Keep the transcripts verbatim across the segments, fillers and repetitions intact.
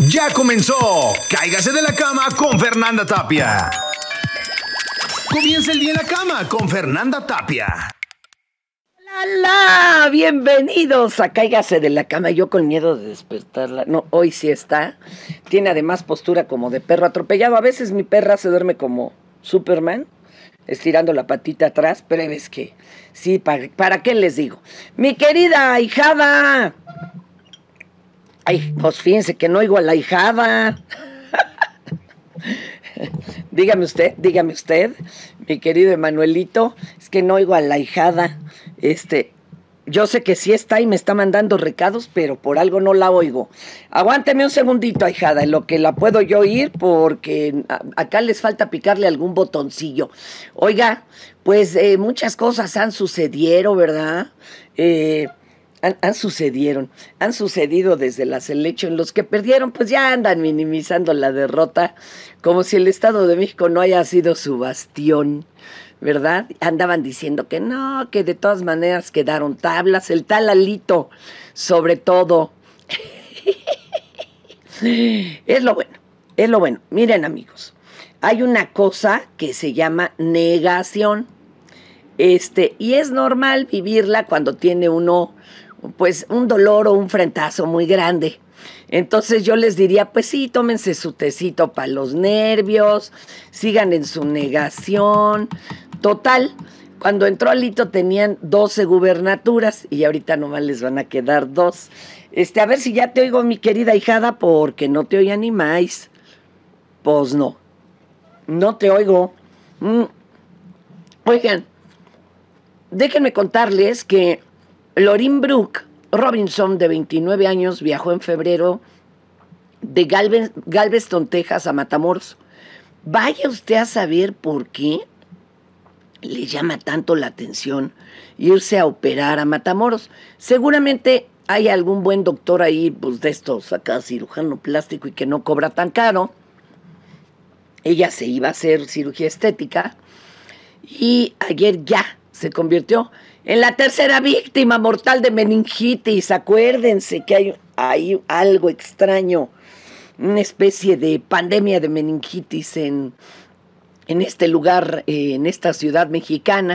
Ya comenzó. Cáigase de la cama con Fernanda Tapia. Comienza el día en la cama con Fernanda Tapia. ¡Hola! Bienvenidos a Cáigase de la cama. Yo con miedo de despertarla. No, hoy sí está. Tiene además postura como de perro atropellado. A veces mi perra se duerme como Superman, estirando la patita atrás, pero es que sí, ¿para, ¿para qué les digo? Mi querida ahijada. Ay, pues fíjense que no oigo a la ahijada. Dígame usted, dígame usted, mi querido Emanuelito, es que no oigo a la ahijada. Este, yo sé que sí está y me está mandando recados, pero por algo no la oigo. Aguánteme un segundito, ahijada, en lo que la puedo yo oír, porque acá les falta picarle algún botoncillo. Oiga, pues eh, muchas cosas han sucedido, ¿verdad? Eh... Han, han sucedieron, han sucedido desde la selección. Los que perdieron, pues ya andan minimizando la derrota, como si el Estado de México no haya sido su bastión, ¿verdad? Andaban diciendo que no, que de todas maneras quedaron tablas, el tal Alito, sobre todo. Es lo bueno, es lo bueno. Miren, amigos, hay una cosa que se llama negación, este, y es normal vivirla cuando tiene uno pues un dolor o un frentazo muy grande. Entonces yo les diría, pues sí, tómense su tecito para los nervios, sigan en su negación. Total, cuando entró Alito tenían doce gubernaturas y ahorita nomás les van a quedar dos. Este, a ver si ya te oigo, mi querida ahijada, porque no te oía ni más. Pues no, no te oigo. Mm. Oigan, déjenme contarles que Lorin Brooke Robinson, de veintinueve años, viajó en febrero de Galve- Galveston, Texas, a Matamoros. Vaya usted a saber por qué le llama tanto la atención irse a operar a Matamoros. Seguramente hay algún buen doctor ahí, pues de estos acá, cirujano plástico, y que no cobra tan caro. Ella se iba a hacer cirugía estética y ayer ya se convirtió en la tercera víctima mortal de meningitis. Acuérdense que hay, hay algo extraño, una especie de pandemia de meningitis en, en este lugar, eh, en esta ciudad mexicana.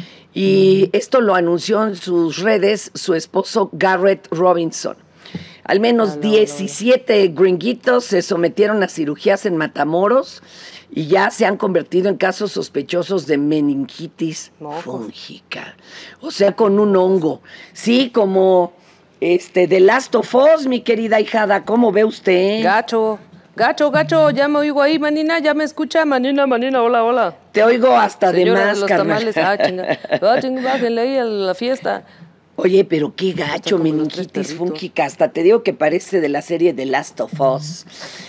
Y esto lo anunció en sus redes su esposo Garrett Robinson. Al menos ah, no, diecisiete no. gringuitos se sometieron a cirugías en Matamoros y ya se han convertido en casos sospechosos de meningitis no, fúngica. O sea, con un hongo. Sí, como este The Last of Us, mi querida ahijada. ¿Cómo ve usted? Gacho, gacho, gacho, ya me oigo ahí, manina, ya me escucha, manina, manina, hola, hola. Te oigo hasta Señora de más, de los carnal. Tamales, ah, chinga, ah, chinga, bájenle ahí a la fiesta. Oye, pero qué gacho, meningitis fúngica. Hasta te digo que parece de la serie The Last of Us.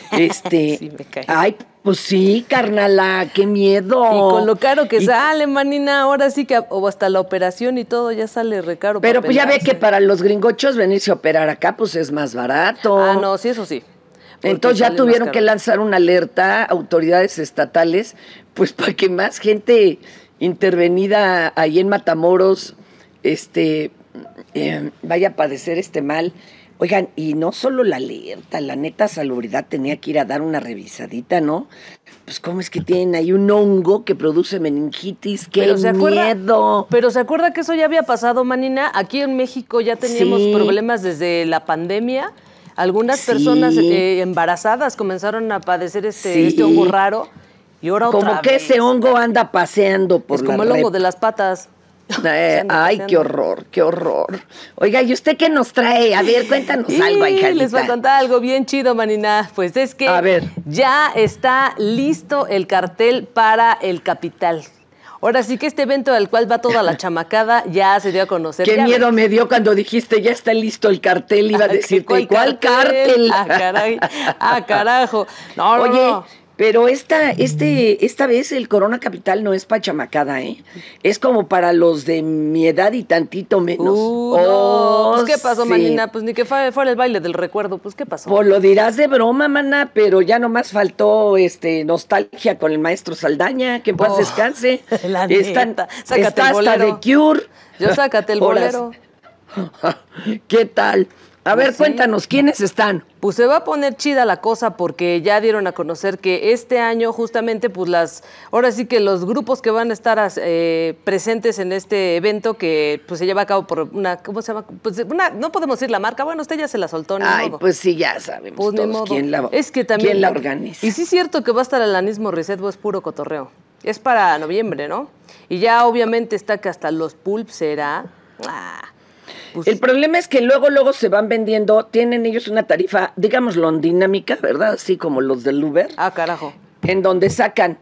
Este, sí, me cae. Ay, pues sí, carnala, qué miedo. Y con lo caro que y... sale, manina, ahora sí que o hasta la operación y todo ya sale re caro. Pero pues ya ve que para los gringochos venirse a operar acá, pues es más barato. Ah, no, sí, eso sí. Entonces ya tuvieron que lanzar una alerta, autoridades estatales, pues para que más gente intervenida ahí en Matamoros, este... Eh, vaya a padecer este mal. Oigan, y no solo la alerta, la neta salubridad tenía que ir a dar una revisadita, ¿no? Pues cómo es que tienen ahí un hongo que produce meningitis, qué pero se miedo. Acuerda, pero se acuerda que eso ya había pasado, manina. Aquí en México ya teníamos sí. problemas desde la pandemia. Algunas sí. personas eh, embarazadas comenzaron a padecer este, sí. este hongo raro. Y ahora otra como vez. que ese hongo anda paseando por es la como el hongo de las patas. Eh, ay, qué horror, qué horror. Oiga, ¿y usted qué nos trae? A ver, cuéntanos y algo, hijadita. Les voy a contar algo bien chido, manina. Pues es que a ver. ya está listo el cartel para el Capital. Ahora sí que este evento al cual va toda la chamacada ya se dio a conocer. Qué ya miedo ves. me dio cuando dijiste ya está listo el cartel. Iba a decirte, ¿cuál, ¿cuál cartel? Ah, caray. Ah, carajo. No, Oye, no, no. Pero esta, este, esta vez el Corona Capital no es para chamacada, ¿eh? Es como para los de mi edad y tantito menos. Uh, no. Oh, pues, ¿qué pasó, sí. manina? Pues ni que fuera, fuera el baile del recuerdo. Pues, ¿qué pasó? Pues lo dirás de broma, mana, pero ya nomás faltó este nostalgia con el maestro Saldaña, que en paz oh, descanse. La está neta. Sácate está el bolero. Hasta de Cure. Yo sácate el bolero. ¿Qué tal? A ver, Pues sí. cuéntanos, ¿quiénes están? Pues se va a poner chida la cosa porque ya dieron a conocer que este año justamente pues las, ahora sí que los grupos que van a estar eh, presentes en este evento que pues se lleva a cabo por una, ¿cómo se llama? Pues una, no podemos decir la marca, bueno, usted ya se la soltó, ni Ay, modo. pues sí, ya sabemos Pues ni todos modo. quién la, es que también, quién la organiza. Y sí es cierto que va a estar el Alanis Morissette, o es puro cotorreo. Es para noviembre, ¿no? Y ya obviamente está que hasta los Pulp será... Ah, pues, el problema es que luego, luego se van vendiendo, tienen ellos una tarifa, digámoslo, dinámica, ¿verdad? Así como los del Uber. Ah, carajo. En donde sacan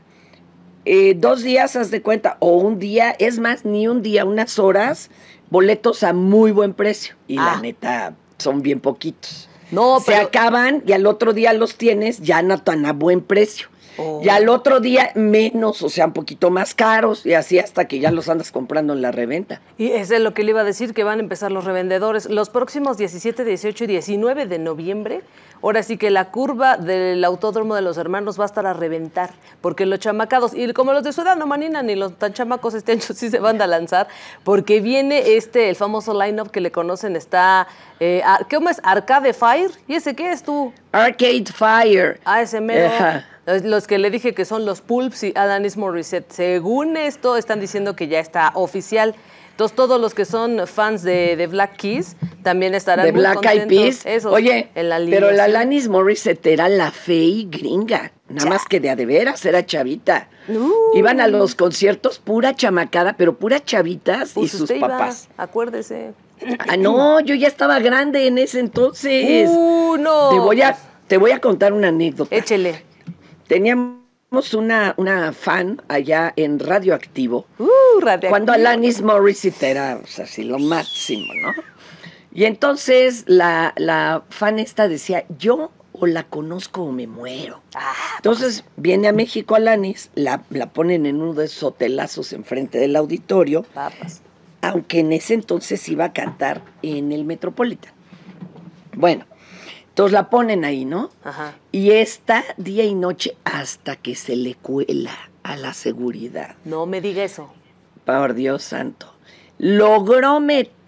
eh, dos días, haz de cuenta, o un día, es más, ni un día, unas horas, boletos a muy buen precio. Y Ah. la neta, son bien poquitos. No, Se pero... acaban y al otro día los tienes ya no tan a buen precio. Oh. Y al otro día menos, o sea, un poquito más caros, y así hasta que ya los andas comprando en la reventa. Y eso es lo que le iba a decir, que van a empezar los revendedores. Los próximos diecisiete, dieciocho y diecinueve de noviembre, ahora sí que la curva del Autódromo de los Hermanos va a estar a reventar, porque los chamacados, y como los de su edad no manina, ni los tan chamacos este año sí se van a lanzar, porque viene este, el famoso line-up que le conocen, está, eh, ¿cómo es? Arcade Fire, ¿y ese qué es tú? Arcade Fire. Ah, ese mero. Ajá. Los que le dije que son los Pulps y Alanis Morissette. Según esto, están diciendo que ya está oficial. Entonces, todos los que son fans de, de Black Keys también estarán De muy Black Eyed contentos. Peas. Esos, Oye, en la pero la alineación. Alanis Morissette era la fey gringa. Nada Ya. más que de a de veras, era chavita. Uh. Iban a los conciertos pura chamacada, pero pura chavitas Pues y sus usted iba, papás. acuérdese. Ah, no, yo ya estaba grande en ese entonces. Uh, no. Te voy a, te voy a contar una anécdota. Échele. Teníamos una, una fan allá en Radioactivo, Uh, radioactivo. cuando Alanis Morissette era, o sea, así, lo máximo, ¿no? Y entonces la, la fan esta decía, yo o la conozco o me muero. Ah, Entonces viene a México Alanis, la, la ponen en uno de esos hotelazos enfrente del auditorio, papas. aunque en ese entonces iba a cantar en el Metropolitan. Bueno, entonces la ponen ahí, ¿no? Ajá. Y está día y noche hasta que se le cuela a la seguridad. No me diga eso. Por Dios santo. Logró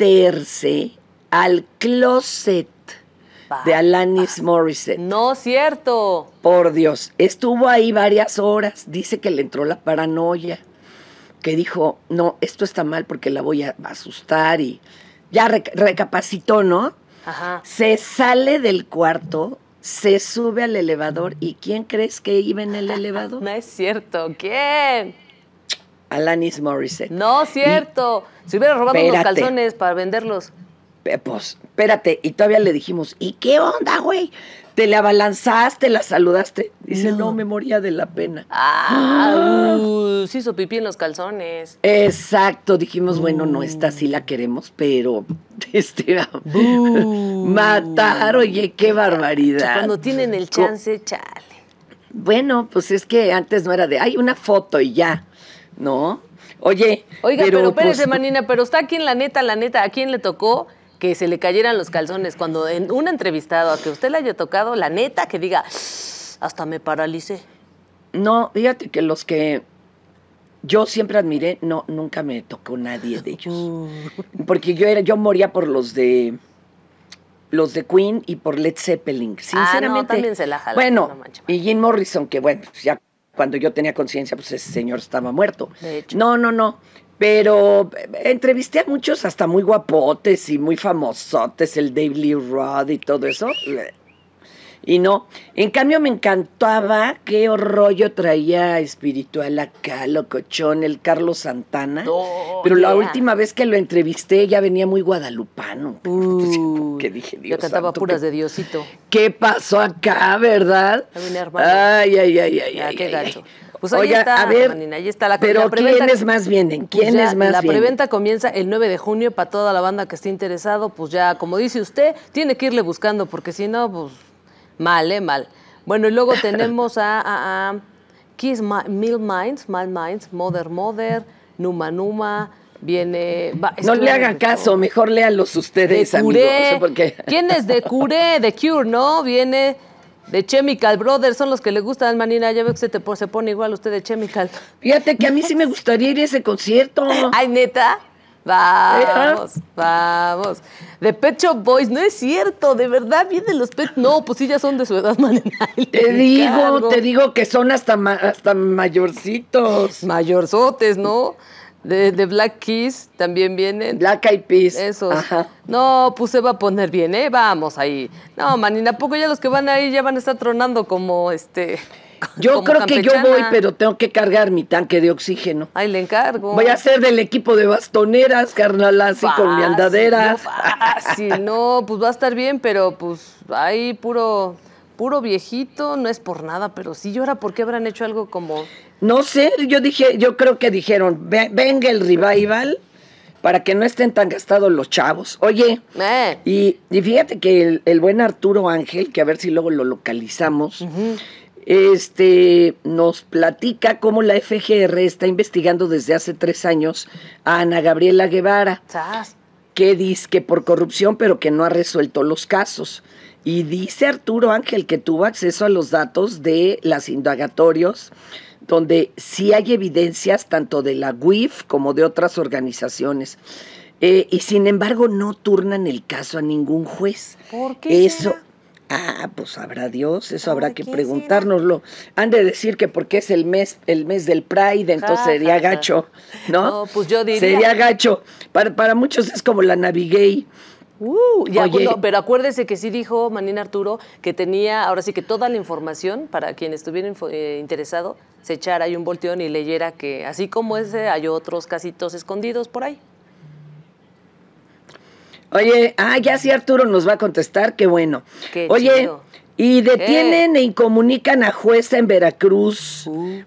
meterse al closet de Alanis Morissette. No, cierto. Por Dios. Estuvo ahí varias horas. Dice que le entró la paranoia. Que dijo, no, esto está mal porque la voy a asustar. Y ya rec- recapacitó, ¿no? Ajá. Se sale del cuarto, se sube al elevador. ¿Y quién crees que iba en el elevador? No es cierto. ¿Quién? Alanis Morissette. No, cierto. Se hubiera robado unos Espérate. calzones para venderlos. Eh, Pues, espérate, y todavía le dijimos, ¿y qué onda, güey? ¿Te le abalanzaste, la saludaste? Dice, no, No. me moría de la pena. Ah, uh, se hizo pipí en los calzones. Exacto, dijimos, bueno, no, esta sí la queremos, pero este, Uh. matar, oye, qué barbaridad. Cuando tienen el chance, chale. Bueno, pues es que antes no era de, hay una foto y ya, ¿no? Oye, Oiga, pero, espérese, pues, manina, pero está aquí en la neta, la neta, ¿a quién le tocó que se le cayeran los calzones? Cuando en un entrevistado a que usted le haya tocado, la neta, que diga, hasta me paralicé. no, fíjate que los que yo siempre admiré, no, nunca me tocó nadie de ellos. Uh. Porque yo era, yo moría por los de los de Queen y por Led Zeppelin. Sinceramente. Ah, no, también se la jala, Bueno, no manches. y Jim Morrison, que bueno, pues ya cuando yo tenía conciencia, pues ese señor estaba muerto. De hecho. No, no, no. Pero eh, entrevisté a muchos hasta muy guapotes y muy famosotes, el Dave Lee Roth y todo eso. Y no, en cambio me encantaba qué rollo traía espiritual acá, locochón, el Carlos Santana. Oh, Pero la yeah. última vez que lo entrevisté ya venía muy guadalupano. Uh, que dije, ya Dios cantaba santo, puras ¿qué, de Diosito. ¿qué pasó acá, verdad? Ya viene hermano. Ay, ay, ay, ay, Ya, ay, qué ay, gacho. ay. Pues ahí Oiga, está, a ver, manina, ahí está la pero la preventa- ¿quiénes más vienen? Pues ¿Quiénes ya, más la vienen? preventa comienza el nueve de junio para toda la banda que esté interesado, pues ya, como dice usted, tiene que irle buscando, porque si no, pues mal, ¿eh? Mal. Bueno, y luego tenemos a, a, a Kiss Ma- Mill Minds, Mal Minds, Mother Mother, Numa Numa, viene... va, es No que le va hagan de caso, todo. mejor léanlos De ustedes, amigos. Curé. Porque... ¿Quién es de Curé? De Cure, ¿no? Viene de Chemical Brothers, son los que le gustan, manina. Ya veo que se, te, po- se pone igual usted de Chemical. Fíjate que a mí sí me gustaría ir a ese concierto. Ay, ¿neta? Vamos, vamos. De Pet Shop Boys, no es cierto, de verdad vienen los Pet. No, pues sí, ya son de su edad, manena. Te digo, encargo. te digo que son hasta, ma hasta mayorcitos. Mayorzotes, ¿no? De, de Black Keys también vienen. Black Eyed Peas. Esos. Ajá. No, pues se va a poner bien, ¿eh? Vamos ahí. No, manina, ¿a poco ya los que van ahí ya van a estar tronando como este... Yo como creo campechana? que yo voy, pero tengo que cargar mi tanque de oxígeno. Ahí le encargo. Voy a ser del equipo de bastoneras, carnal, así fácil, con mi andadera. No, fácil, no, pues va a estar bien, pero pues ahí puro... Puro viejito, no es por nada, pero sí llora, ¿por qué habrán hecho algo como...? No sé, yo dije, yo creo que dijeron, venga el revival para que no estén tan gastados los chavos. Oye, eh. y, y fíjate que el, el buen Arturo Ángel, que a ver si luego lo localizamos, uh-huh. este, nos platica cómo la F G R está investigando desde hace tres años a Ana Gabriela Guevara, ¿sabes? Que dice que por corrupción, pero que no ha resuelto los casos. Y dice Arturo Ángel que tuvo acceso a los datos de las indagatorios, donde sí hay evidencias tanto de la U I F como de otras organizaciones. Eh, y sin embargo no turnan el caso a ningún juez. ¿Por qué? Eso, será? ah, pues sabrá Dios, eso habrá que preguntárnoslo. Será? Han de decir que porque es el mes, el mes del Pride, entonces ja, sería ja, gacho, ¿no? No, pues yo diría. Sería gacho. Para, para muchos es como la Navigay. Uh, ya, Oye, no, pero acuérdese que sí dijo Manina Arturo que tenía, ahora sí que toda la información para quien estuviera eh, interesado, se echara ahí un volteón y leyera que así como ese hay otros casitos escondidos por ahí. Oye, ah, ya sí Arturo nos va a contestar, qué bueno. Qué Oye, chido. Y detienen eh. e incomunican a jueza en Veracruz, uh.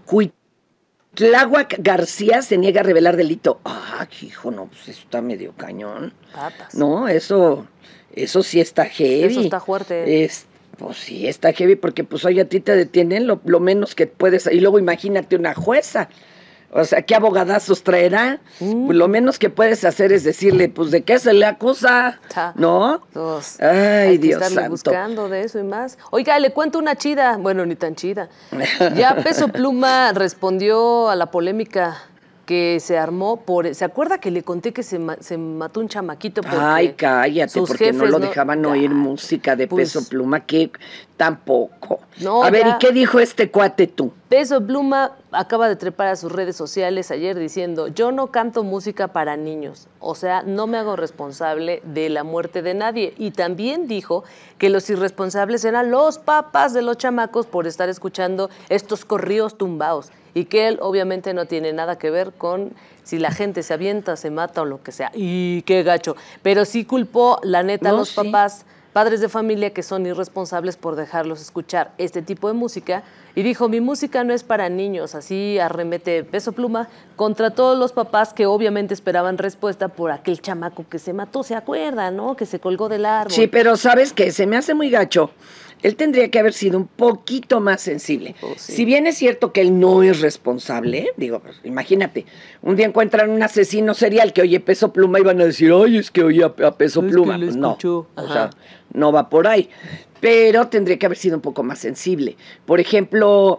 Tláhuac García se niega a revelar delito. Ah, hijo, no, pues eso está medio cañón. Patas. No, eso, eso sí está heavy. Eso está fuerte. Es, pues sí, está heavy porque pues hoy a ti te detienen lo, lo menos que puedes. Y luego imagínate una jueza. O sea, ¿qué abogadazos traerá? Mm. Pues lo menos que puedes hacer es decirle, pues, ¿de qué se le acusa? Ta. ¿No? Dos. Ay, Hay que Dios estarle santo. buscando de eso y más. Oiga, le cuento una chida. Bueno, ni tan chida. Ya Peso Pluma respondió a la polémica que se armó por... ¿Se acuerda que le conté que se, ma, se mató un chamaquito? Porque Ay, cállate, sus porque jefes no lo dejaban no, oír ya, música de pues, Peso Pluma, que tampoco. No, a ver, ya. ¿y qué dijo este cuate tú? Peso Pluma acaba de trepar a sus redes sociales ayer diciendo, yo no canto música para niños, o sea, no me hago responsable de la muerte de nadie. Y también dijo que los irresponsables eran los papás de los chamacos por estar escuchando estos corridos tumbados y que él obviamente no tiene nada que ver con si la gente se avienta, se mata o lo que sea. Y qué gacho. Pero sí culpó, la neta, No, a los sí. papás, padres de familia que son irresponsables por dejarlos escuchar este tipo de música. Y dijo, mi música no es para niños. Así arremete Peso Pluma contra todos los papás que obviamente esperaban respuesta por aquel chamaco que se mató, ¿se acuerda, no? Que se colgó del árbol. Sí, pero ¿sabes qué? Se me hace muy gacho. Él tendría que haber sido un poquito más sensible. Oh, sí. Si bien es cierto que él no es responsable, digo, pues, imagínate, un día encuentran un asesino serial que oye Peso Pluma y van a decir, ay, es que oye a, a Peso Es Pluma. que le Pues no, escuchó. o Ajá. sea, no va por ahí. Pero tendría que haber sido un poco más sensible. Por ejemplo,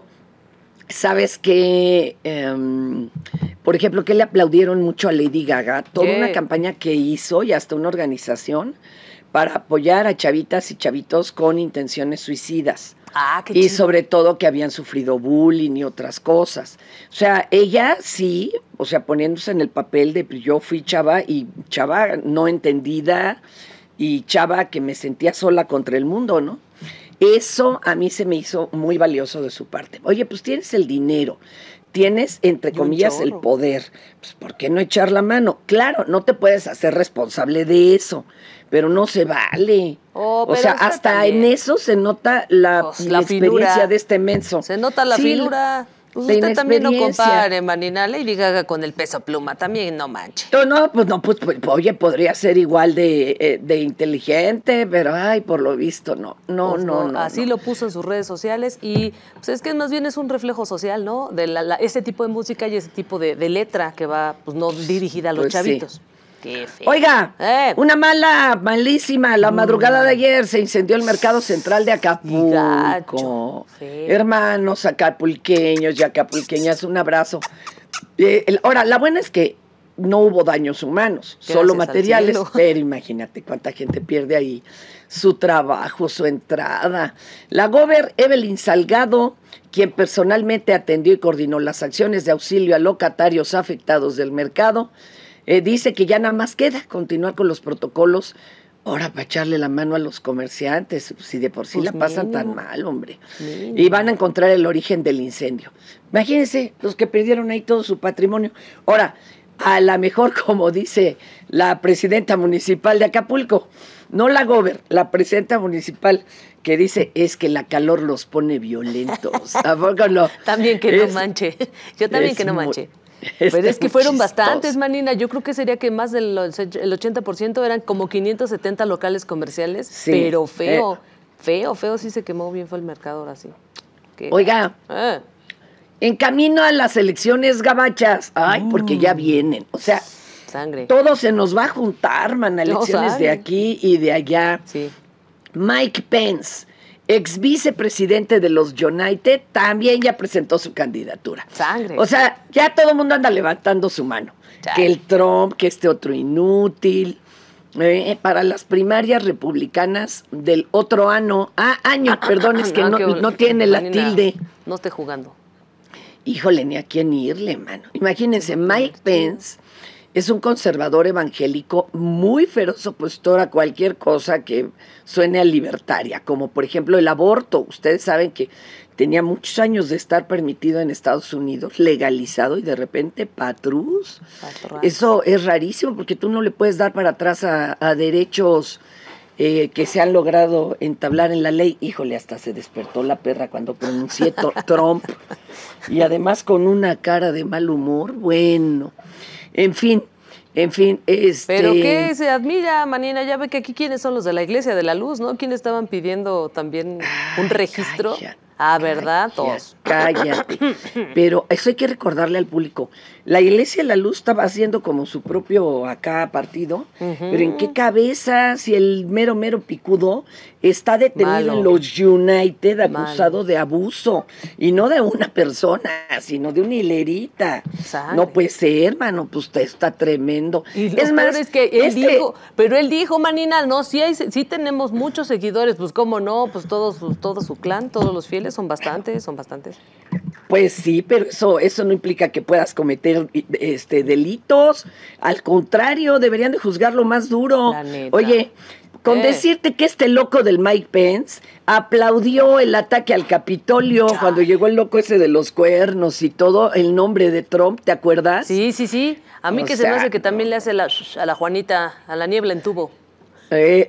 ¿sabes qué? Um, por ejemplo, que le aplaudieron mucho a Lady Gaga, toda ¿Qué? una campaña que hizo y hasta una organización para apoyar a chavitas y chavitos con intenciones suicidas. Ah, qué Y chido. sobre todo que habían sufrido bullying y otras cosas. O sea, ella sí, o sea, poniéndose en el papel de yo fui chava y chava no entendida y chava que me sentía sola contra el mundo, ¿no? Eso a mí se me hizo muy valioso de su parte. Oye, pues tienes el dinero, tienes, entre Y un comillas, el chorro. poder. Pues, ¿por qué no echar la mano? Claro, no te puedes hacer responsable de eso, pero no se vale. Oh, o pero sea, esta hasta también. en eso se nota la, Pues, la la experiencia finura. de este menso. Se nota la Sí, finura. Pues la usted también no inexperiencia. compare, Manina. Lady Gaga con el Peso Pluma. También no manche. No, no, pues no, pues, pues, oye, podría ser igual de, eh, de inteligente, pero ay, por lo visto, no, no, Pues no, no. Así no. lo puso en sus redes sociales y pues es que más bien es un reflejo social, ¿no? De la, la- ese tipo de música y ese tipo de, de letra que va, pues no dirigida a los Pues sí. chavitos. Qué feo. Oiga, Eh. una mala, malísima, la madrugada de ayer se incendió el mercado central de Acapulco. Gacho, feo. Hermanos acapulqueños y acapulqueñas, un abrazo. Eh, el- ahora, la buena es que no hubo daños humanos, Gracias solo al materiales, cielo. pero imagínate cuánta gente pierde ahí su trabajo, su entrada. La gober Evelyn Salgado, quien personalmente atendió y coordinó las acciones de auxilio a locatarios afectados del mercado, eh, dice que ya nada más queda continuar con los protocolos. Ahora para echarle la mano a los comerciantes, si de por sí Pues la pasan mínimo. tan mal, hombre. Mínimo. Y van a encontrar el origen del incendio. Imagínense los que perdieron ahí todo su patrimonio. Ahora, a lo mejor, como dice la presidenta municipal de Acapulco, no la gober, la presidenta municipal, que dice, es que la calor los pone violentos. ¿A poco no? También que Es- no manche. Yo también es que no muy- manche. está Pero es que muy fueron chistoso. bastantes, Manina. Yo creo que sería que más del el ochenta por ciento eran como quinientos setenta locales comerciales. Sí. Pero feo, Eh. feo, feo. Sí se quemó bien fue el mercado ahora sí. Qué- Oiga, Ah, en camino a las elecciones gabachas, ay, porque Mm. ya vienen. O sea, sangre. todo se nos va a juntar, man, elecciones sangre. de aquí y de allá. Sí. Mike Pence, ex vicepresidente de los United, también ya presentó su candidatura. Sangre. O sea, ya todo el mundo anda levantando su mano. Chale. Que el Trump, que este otro inútil. Eh, para las primarias republicanas del otro año, ah, año, perdón, es que no, qué- no tiene la Manina, tilde. No esté jugando. Híjole, ni a quién irle, mano. Imagínense, Mike Pence es un conservador evangélico muy feroz opositor a cualquier cosa que suene a libertaria, como por ejemplo el aborto. Ustedes saben que tenía muchos años de estar permitido en Estados Unidos, legalizado, y de repente patrús. Patrón. Eso es rarísimo porque tú no le puedes dar para atrás a, a derechos eh, que se han logrado entablar en la ley. Híjole, hasta se despertó la perra cuando pronuncié to- Trump. Y además con una cara de mal humor. Bueno, en fin, en fin, este... Pero qué se admira, Manina, ya ve que aquí quiénes son los de la Iglesia de la Luz, ¿no? ¿Quiénes estaban pidiendo también un registro? Cállate, Ah, ¿verdad? cállate, Todos. Cállate. Pero eso hay que recordarle al público. La Iglesia de la Luz estaba haciendo como su propio acá partido, pero ¿en qué cabeza si el mero mero picudo está detenido Malo. en los United acusado Malo. de abuso? Y no de una persona, sino de una hilerita. Sangre. No puede ser, hermano, pues está, está tremendo. Y lo peor es que él este- dijo, pero él dijo, Manina, no, sí, hay, sí tenemos muchos seguidores, pues cómo no, pues todo su, todo su clan, todos los fieles, son bastantes, son bastantes. Pues sí, pero eso, eso no implica que puedas cometer este, delitos. Al contrario, deberían de juzgarlo más duro. La neta. Oye, con Eh. decirte que este loco del Mike Pence aplaudió el ataque al Capitolio Chale. cuando llegó el loco ese de los cuernos y todo, el nombre de Trump, ¿te acuerdas? Sí, sí, sí. A mí O que se me sea, hace que también no. le hace la, a la Juanita, a la niebla en tubo. Eh,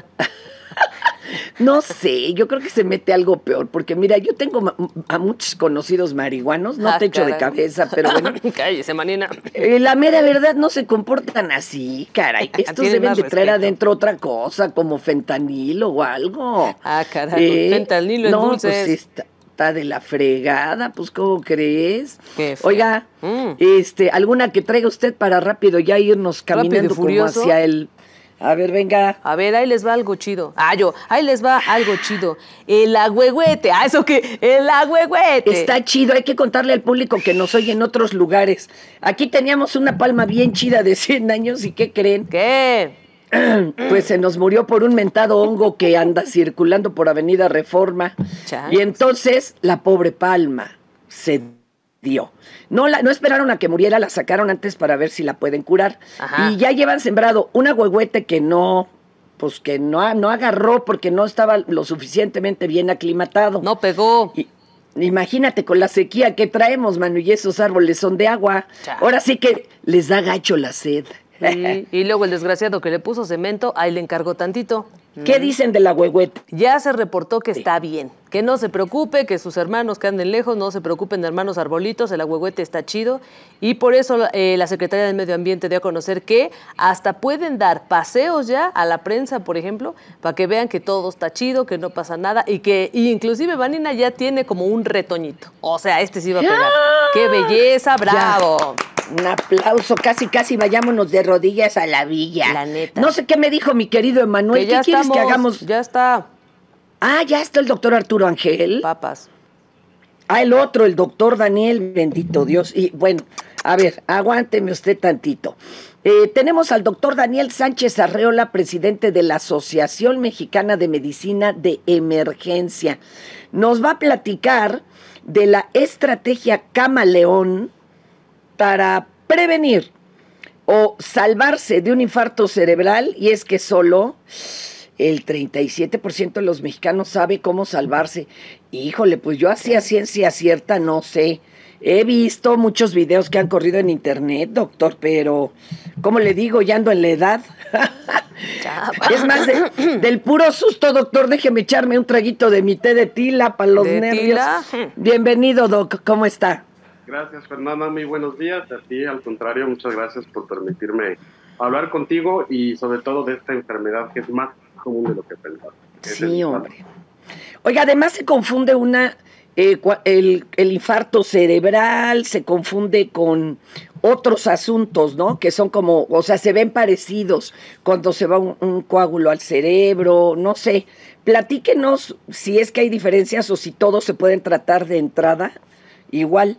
no sé, yo creo que se mete algo peor, porque mira, yo tengo ma- a muchos conocidos marihuanos, no Ah, te echo de caray. cabeza, pero bueno, Cállese, Manina. eh, la mera verdad no se comportan así, caray. Estos Tienen deben más de traer respeto. adentro otra cosa, como fentanilo o algo. Ah, caray, fentanilo en no, dulces. pues está, está de la fregada, pues ¿cómo crees? Qué feo. Oiga, Mm. este, alguna que traiga usted para rápido ya irnos Rápido y caminando como furioso. hacia el... A ver, venga. A ver, ahí les va algo chido. Ah, yo, ahí les va algo chido. El agüehuete. Ah, ¿eso qué? El agüehuete. Está chido, hay que contarle al público que nos oye en otros lugares. Aquí teníamos una palma bien chida de cien años y ¿qué creen? ¿Qué? Pues se nos murió por un mentado hongo que anda circulando por Avenida Reforma. Chas. Y entonces la pobre palma se dio. No, la, no esperaron a que muriera, la sacaron antes para ver si la pueden curar. Ajá. Y ya llevan sembrado un agüehuete que no, pues que no, no agarró porque no estaba lo suficientemente bien aclimatado. No pegó. Y- imagínate con la sequía que traemos, mano, y esos árboles son de agua. Chale. Ahora sí que les da gacho la sed. Sí, y luego el desgraciado que le puso cemento, ahí le encargó tantito. ¿Qué dicen del agüehuete? Ya se reportó que está bien, que no se preocupe, que sus hermanos que anden lejos, no se preocupen de hermanos arbolitos, el agüehuete está chido. Y por eso eh, la Secretaría del Medio Ambiente dio a conocer que hasta pueden dar paseos ya a la prensa, por ejemplo, para que vean que todo está chido, que no pasa nada y que y inclusive Vanina ya tiene como un retoñito. O sea, este sí va a pegar. ¡Qué belleza! ¡Bravo! Un aplauso, casi, casi vayámonos de rodillas a la villa. La neta. No sé qué me dijo mi querido Emanuel. Que ¿Qué ya quieres estamos, que hagamos? ya está, Ah, ya está el doctor Arturo Ángel. papas. Ah, el otro, el doctor Daniel, bendito Dios. Y bueno, A ver, aguánteme usted tantito. Eh, tenemos al doctor Daniel Sánchez Arreola, presidente de la Asociación Mexicana de Medicina de Emergencia. Nos va a platicar de la estrategia Camaleón para prevenir o salvarse de un infarto cerebral, y es que solo el treinta y siete por ciento de los mexicanos sabe cómo salvarse. Híjole, pues yo hacía ciencia cierta, no sé. He visto muchos videos que han corrido en internet, doctor, pero, ¿cómo le digo? Ya ando en la edad. Es más, de, del puro susto, doctor, déjeme echarme un traguito de mi té de tila para los ¿De nervios. tila? Bienvenido, doc, ¿cómo está? Gracias, Fernanda, muy buenos días. A ti, al contrario, muchas gracias por permitirme hablar contigo y sobre todo de esta enfermedad que es más común de lo que pensaba. Sí, hombre. Oiga, además se confunde una... Eh, el, el infarto cerebral se confunde con otros asuntos, ¿no? Que son como, o sea, se ven parecidos cuando se va un, un coágulo al cerebro, no sé. Platíquenos si es que hay diferencias o si todos se pueden tratar de entrada igual.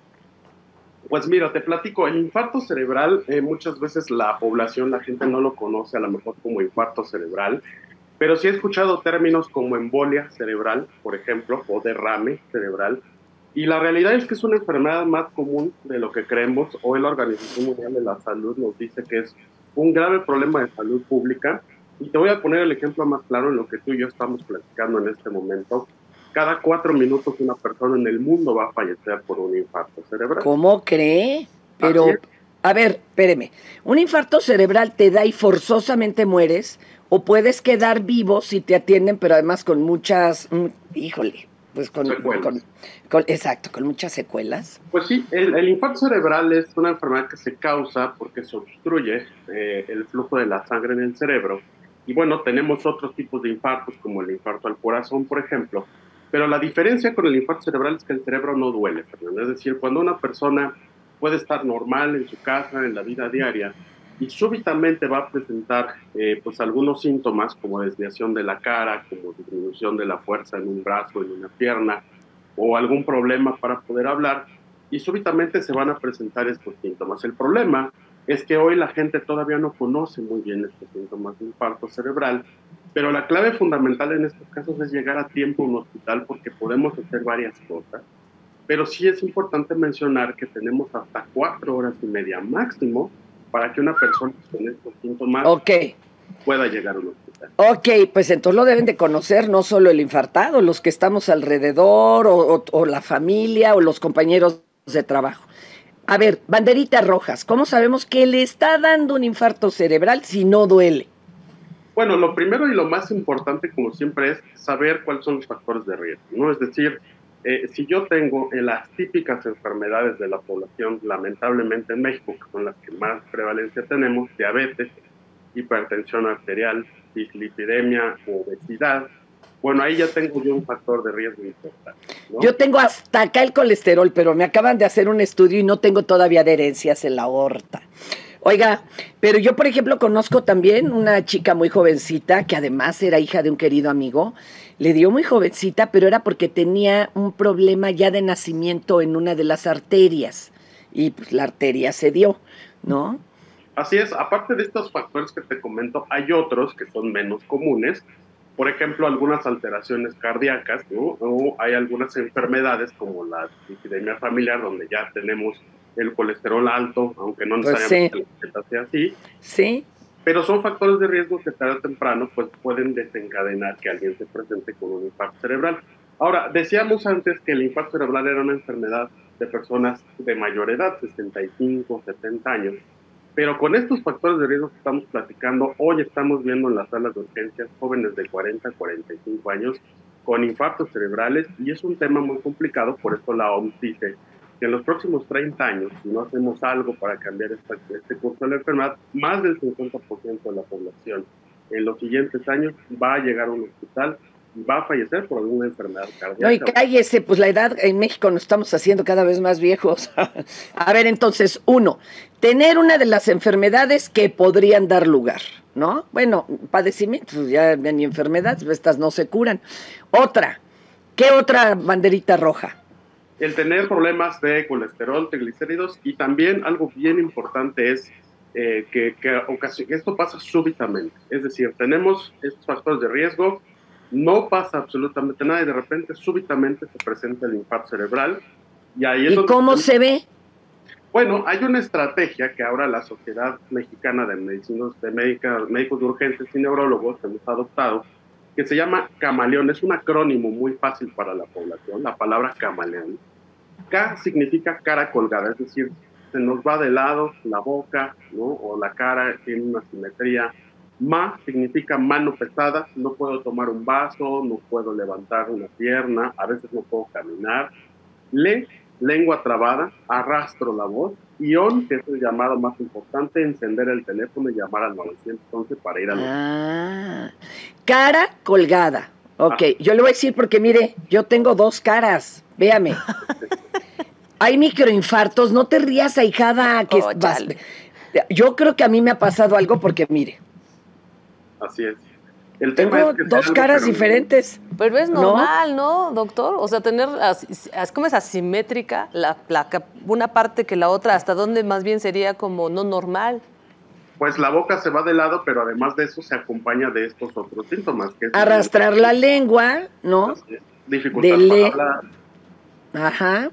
Pues mira, te platico, el infarto cerebral, eh, muchas veces la población, la gente no lo conoce a lo mejor como infarto cerebral, pero sí he escuchado términos como embolia cerebral, por ejemplo, o derrame cerebral, y la realidad es que es una enfermedad más común de lo que creemos. Hoy la Organización Mundial de la Salud nos dice que es un grave problema de salud pública, y te voy a poner el ejemplo más claro en lo que tú y yo estamos platicando en este momento. Cada cuatro minutos una persona en el mundo va a fallecer por un infarto cerebral. ¿Cómo cree? Pero, a ver, espéreme, ¿un infarto cerebral te da y forzosamente mueres? ¿O puedes quedar vivo si te atienden, pero además con muchas, mm, híjole, pues con, con, con, exacto, con muchas secuelas? Pues sí, el, el infarto cerebral es una enfermedad que se causa porque se obstruye eh, el flujo de la sangre en el cerebro. Y bueno, tenemos otros tipos de infartos, como el infarto al corazón, por ejemplo. Pero la diferencia con el infarto cerebral es que el cerebro no duele, Fernando. Es decir, cuando una persona puede estar normal en su casa, en la vida diaria, y súbitamente va a presentar eh, pues algunos síntomas como desviación de la cara, como disminución de la fuerza en un brazo, en una pierna, o algún problema para poder hablar, y súbitamente se van a presentar estos síntomas. El problema es que hoy la gente todavía no conoce muy bien estos síntomas de infarto cerebral, pero la clave fundamental en estos casos es llegar a tiempo a un hospital, porque podemos hacer varias cosas, pero sí es importante mencionar que tenemos hasta cuatro horas y media máximo para que una persona con estos síntomas okay. pueda llegar a un hospital. Ok, pues entonces lo deben de conocer no solo el infartado, los que estamos alrededor, o, o, o la familia, o los compañeros de trabajo. A ver, banderitas rojas, ¿cómo sabemos que le está dando un infarto cerebral si no duele? Bueno, lo primero y lo más importante, como siempre, es saber cuáles son los factores de riesgo, ¿no? Es decir, Eh, si yo tengo eh, las típicas enfermedades de la población, lamentablemente en México, que son las que más prevalencia tenemos, diabetes, hipertensión arterial, dislipidemia, obesidad, bueno, ahí ya tengo yo un factor de riesgo importante, ¿no? Yo tengo hasta acá el colesterol, pero me acaban de hacer un estudio y no tengo todavía adherencias en la aorta. Oiga, pero yo, por ejemplo, conozco también una chica muy jovencita, que además era hija de un querido amigo. Le dio muy jovencita, pero era porque tenía un problema ya de nacimiento en una de las arterias. Y pues la arteria se dio, ¿no? Así es. Aparte de estos factores que te comento, hay otros que son menos comunes. Por ejemplo, algunas alteraciones cardíacas, ¿no? O hay algunas enfermedades como la epidemia familiar, donde ya tenemos el colesterol alto, aunque no necesariamente pues sí. la sea así. Sí. Pero son factores de riesgo que tarde o temprano pues, pueden desencadenar que alguien se presente con un infarto cerebral. Ahora, decíamos antes que el infarto cerebral era una enfermedad de personas de mayor edad, sesenta y cinco, setenta años, pero con estos factores de riesgo que estamos platicando, hoy estamos viendo en las salas de urgencias jóvenes de cuarenta a cuarenta y cinco años con infartos cerebrales, y es un tema muy complicado. Por eso la O M S dice que en los próximos treinta años, si no hacemos algo para cambiar esta, este curso de la enfermedad, más del cincuenta por ciento de la población en los siguientes años va a llegar a un hospital y va a fallecer por alguna enfermedad cardíaca. No, y cállese, pues la edad en México nos estamos haciendo cada vez más viejos. A ver, entonces, uno, tener una de las enfermedades que podrían dar lugar, ¿no? Bueno, padecimientos, ya ni enfermedades, estas no se curan. Otra, ¿qué otra banderita roja? el tener problemas de colesterol, triglicéridos, y también algo bien importante es eh, que, que, que esto pasa súbitamente. Es decir, tenemos estos factores de riesgo, no pasa absolutamente nada y de repente súbitamente se presenta el infarto cerebral. ¿Y, ahí es ¿Y donde cómo tenemos... se ve? Bueno, hay una estrategia que ahora la Sociedad Mexicana de Medicinos, de Médica, Médicos de Urgencias y Neurólogos hemos adoptado, que se llama camaleón. Es un acrónimo muy fácil para la población, la palabra camaleón. K significa cara colgada, es decir, se nos va de lado la boca, ¿no? O la cara tiene una simetría. Ma significa mano pesada, no puedo tomar un vaso, no puedo levantar una pierna, a veces no puedo caminar. Le, lengua trabada, arrastro la voz. Y on, que es el llamado más importante, encender el teléfono y llamar al nueve once para ir a... Ah, cara colgada. Ok, Ah. yo le voy a decir porque mire, yo tengo dos caras, véame. Hay microinfartos, no te rías, ahijada. Que Oh, vas, chale. yo creo que a mí me ha pasado algo porque mire, Así es. El tengo tema es que dos sea algo, caras pero- diferentes. Pero es ¿No? normal, ¿no, doctor? O sea, tener, as- es como es asimétrica la, la cap- una parte que la otra, ¿hasta dónde más bien sería como no normal? Pues la boca se va de lado, pero además de eso se acompaña de estos otros síntomas. Que es Arrastrar la lengua, ¿no? Así es, dificultad Dele. para hablar. Ajá.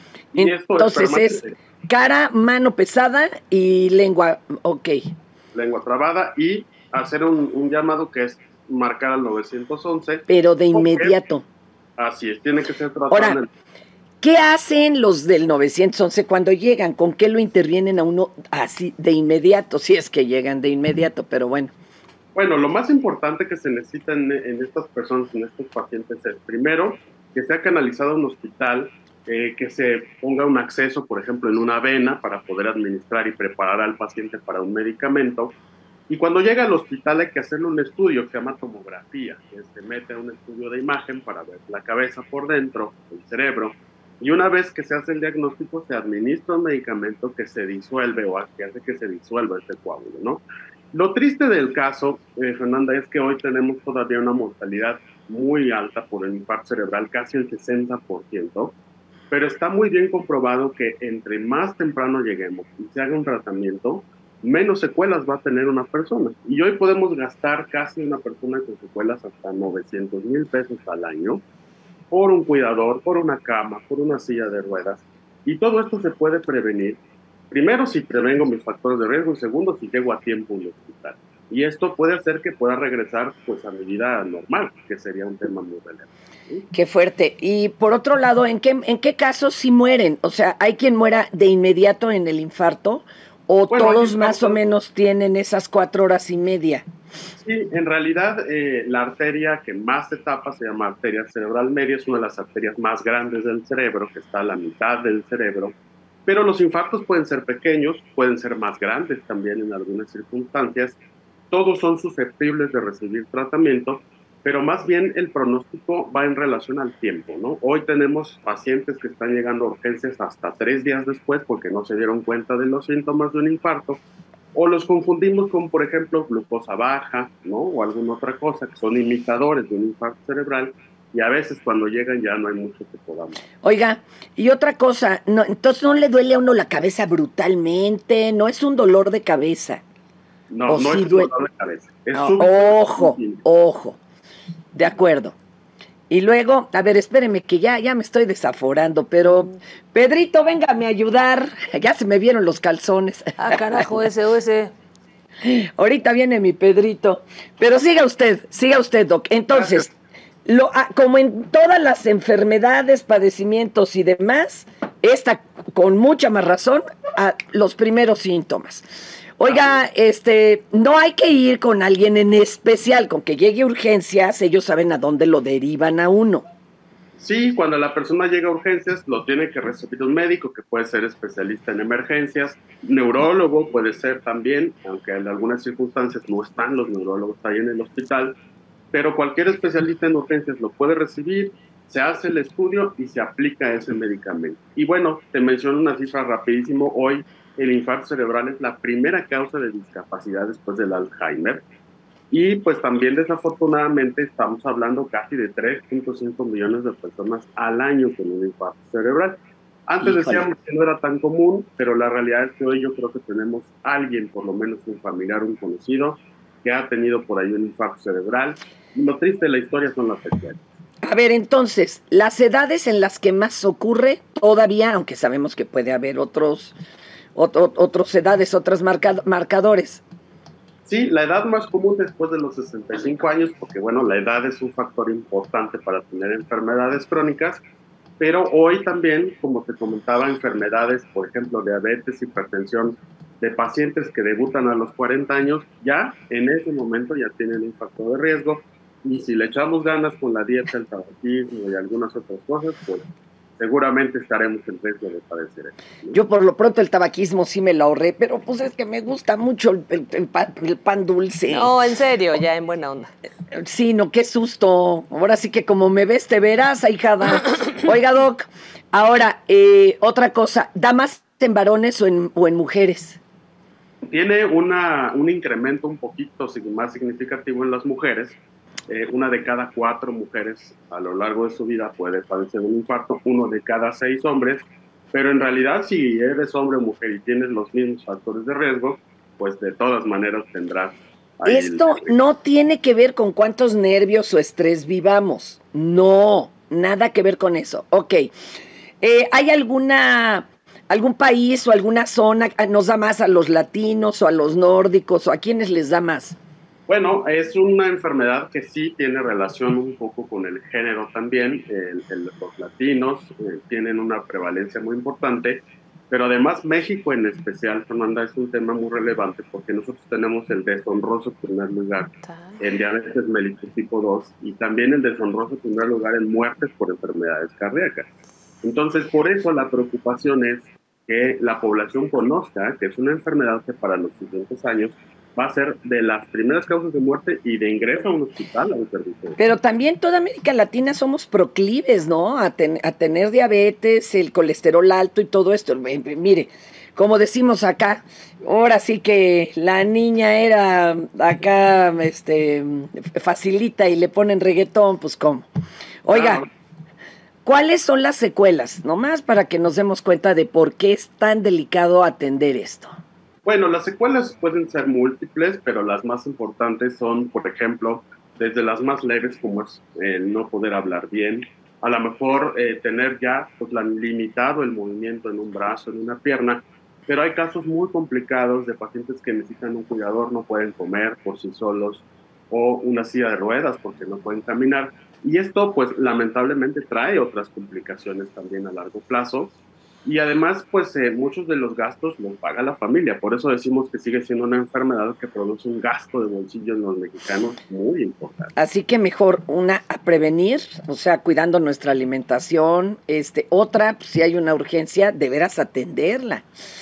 Y esto Entonces es permanente. cara, mano pesada y lengua. Ok. Lengua trabada y hacer un, un llamado que es marcar al nueve once. Pero de Porque- inmediato. Así es, tiene que ser tratado. Ahora, en el- ¿qué hacen los del nueve once cuando llegan? ¿Con qué lo intervienen a uno así de inmediato? Si es que llegan de inmediato, pero bueno. Bueno, lo más importante que se necesita en, en estas personas, en estos pacientes, es primero que sea canalizado a un hospital, eh, que se ponga un acceso, por ejemplo, en una vena para poder administrar y preparar al paciente para un medicamento. Y cuando llega al hospital hay que hacerle un estudio que se llama tomografía, que se mete a un estudio de imagen para ver la cabeza por dentro, el cerebro, y una vez que se hace el diagnóstico se administra un medicamento que se disuelve o que hace que se disuelva este coágulo, ¿no? Lo triste del caso, eh, Fernanda, es que hoy tenemos todavía una mortalidad muy alta por el infarto cerebral, casi el sesenta por ciento, pero está muy bien comprobado que entre más temprano lleguemos y se haga un tratamiento, menos secuelas va a tener una persona. Y hoy podemos gastar casi una persona con secuelas hasta novecientos mil pesos al año por un cuidador, por una cama, por una silla de ruedas. Y todo esto se puede prevenir. Primero, si prevengo mis factores de riesgo, y segundo, si llego a tiempo a un hospital. Y esto puede hacer que pueda regresar pues a mi vida normal, que sería un tema muy relevante. ¿Sí? Qué fuerte. Y por otro lado, ¿en qué, en qué casos sí mueren? O sea, ¿hay quien muera de inmediato en el infarto? ¿O Bueno, todos hay más o infartos- menos tienen esas cuatro horas y media? Sí, en realidad eh, la arteria que más se tapa se llama arteria cerebral media, es una de las arterias más grandes del cerebro, que está a la mitad del cerebro, pero los infartos pueden ser pequeños, pueden ser más grandes también en algunas circunstancias, todos son susceptibles de recibir tratamiento, pero más bien el pronóstico va en relación al tiempo, ¿no? Hoy tenemos pacientes que están llegando a urgencias hasta tres días después porque no se dieron cuenta de los síntomas de un infarto, o los confundimos con, por ejemplo, glucosa baja, ¿no? O alguna otra cosa, que son imitadores de un infarto cerebral, y a veces cuando llegan ya no hay mucho que podamos. Oiga, y otra cosa, no, entonces no le duele a uno la cabeza brutalmente, no es un dolor de cabeza. No, O no sí es duele. dolor de cabeza. Es No, súbito, ojo, súbito. ojo. De acuerdo. Y luego, a ver, espéreme que ya, ya me estoy desaforando, pero Pedrito, véngame a ayudar. Ya se me vieron los calzones. Ah, carajo, ese o ese. Ahorita viene mi Pedrito. Pero siga usted, siga usted, Doc. Entonces, lo, ah, como en todas las enfermedades, padecimientos y demás, esta con mucha más razón, a los primeros síntomas. Oiga, este, no hay que ir con alguien en especial, con que llegue a urgencias, ellos saben a dónde lo derivan a uno. Sí, cuando la persona llega a urgencias, lo tiene que recibir un médico que puede ser especialista en emergencias, neurólogo puede ser también, aunque en algunas circunstancias no están los neurólogos ahí en el hospital, pero cualquier especialista en urgencias lo puede recibir, se hace el estudio y se aplica ese medicamento. Y bueno, te menciono una cifra rapidísimo, hoy el infarto cerebral es la primera causa de discapacidad después del Alzheimer. Y pues también desafortunadamente estamos hablando casi de tres punto cinco millones de personas al año con un infarto cerebral. Antes Híjole. decíamos que no era tan común, pero la realidad es que hoy yo creo que tenemos alguien, por lo menos un familiar, un conocido, que ha tenido por ahí un infarto cerebral. Y lo triste de la historia son las secuelas. A ver, entonces, las edades en las que más ocurre todavía, aunque sabemos que puede haber otros, otro, otros edades, otros marca, marcadores. Sí, la edad más común después de los sesenta y cinco años, porque bueno, la edad es un factor importante para tener enfermedades crónicas, pero hoy también, como te comentaba, enfermedades, por ejemplo, diabetes, hipertensión, de pacientes que debutan a los cuarenta años, ya en ese momento ya tienen un factor de riesgo, y si le echamos ganas con la dieta, el tabaquismo y algunas otras cosas, pues seguramente estaremos en riesgo de padecer esto, ¿no? Yo por lo pronto el tabaquismo sí me lo ahorré, pero pues es que me gusta mucho el, el, el, pan, el pan dulce. No, en serio, ya en buena onda. Sí, no, qué susto. Ahora sí que como me ves, te verás, ahijada. Oiga, Doc, ahora, eh, otra cosa, ¿da más en varones o en, o en mujeres? Tiene una, un incremento un poquito más significativo en las mujeres. Eh, una de cada cuatro mujeres a lo largo de su vida puede padecer un infarto, uno de cada seis hombres, pero en realidad si eres hombre o mujer y tienes los mismos factores de riesgo, pues de todas maneras tendrás. Esto el... no tiene que ver con cuántos nervios o estrés vivamos, no, nada que ver con eso. Ok, eh, ¿hay alguna, algún país o alguna zona que nos da más a los latinos o a los nórdicos o a quiénes les da más? Bueno, es una enfermedad que sí tiene relación un poco con el género también. El, el, los latinos eh, tienen una prevalencia muy importante, pero además México en especial, Fernanda, es un tema muy relevante porque nosotros tenemos el deshonroso primer lugar en diabetes mellitus tipo dos y también el deshonroso primer lugar en muertes por enfermedades cardíacas. Entonces, por eso la preocupación es que la población conozca que es una enfermedad que para los siguientes años va a ser de las primeras causas de muerte y de ingreso a un hospital a un servicio. Pero también toda América Latina somos proclives, ¿no? A, ten, a tener diabetes, el colesterol alto y todo esto. Mire, como decimos acá, ahora sí que la niña era acá este, facilita y le ponen reggaetón, pues ¿cómo? Oiga, claro. ¿Cuáles son las secuelas? Nomás para que nos demos cuenta de por qué es tan delicado atender esto. Bueno, las secuelas pueden ser múltiples, pero las más importantes son, por ejemplo, desde las más leves, como es el no poder hablar bien, a lo mejor eh, tener ya pues, la, limitado el movimiento en un brazo, en una pierna, pero hay casos muy complicados de pacientes que necesitan un cuidador, no pueden comer por sí solos, o una silla de ruedas porque no pueden caminar, y esto pues lamentablemente trae otras complicaciones también a largo plazo. Y además, pues eh, muchos de los gastos los paga la familia. Por eso decimos que sigue siendo una enfermedad que produce un gasto de bolsillo en los mexicanos muy importante. Así que mejor una a prevenir, o sea, cuidando nuestra alimentación. Este, otra, pues, si hay una urgencia, de veras atenderla.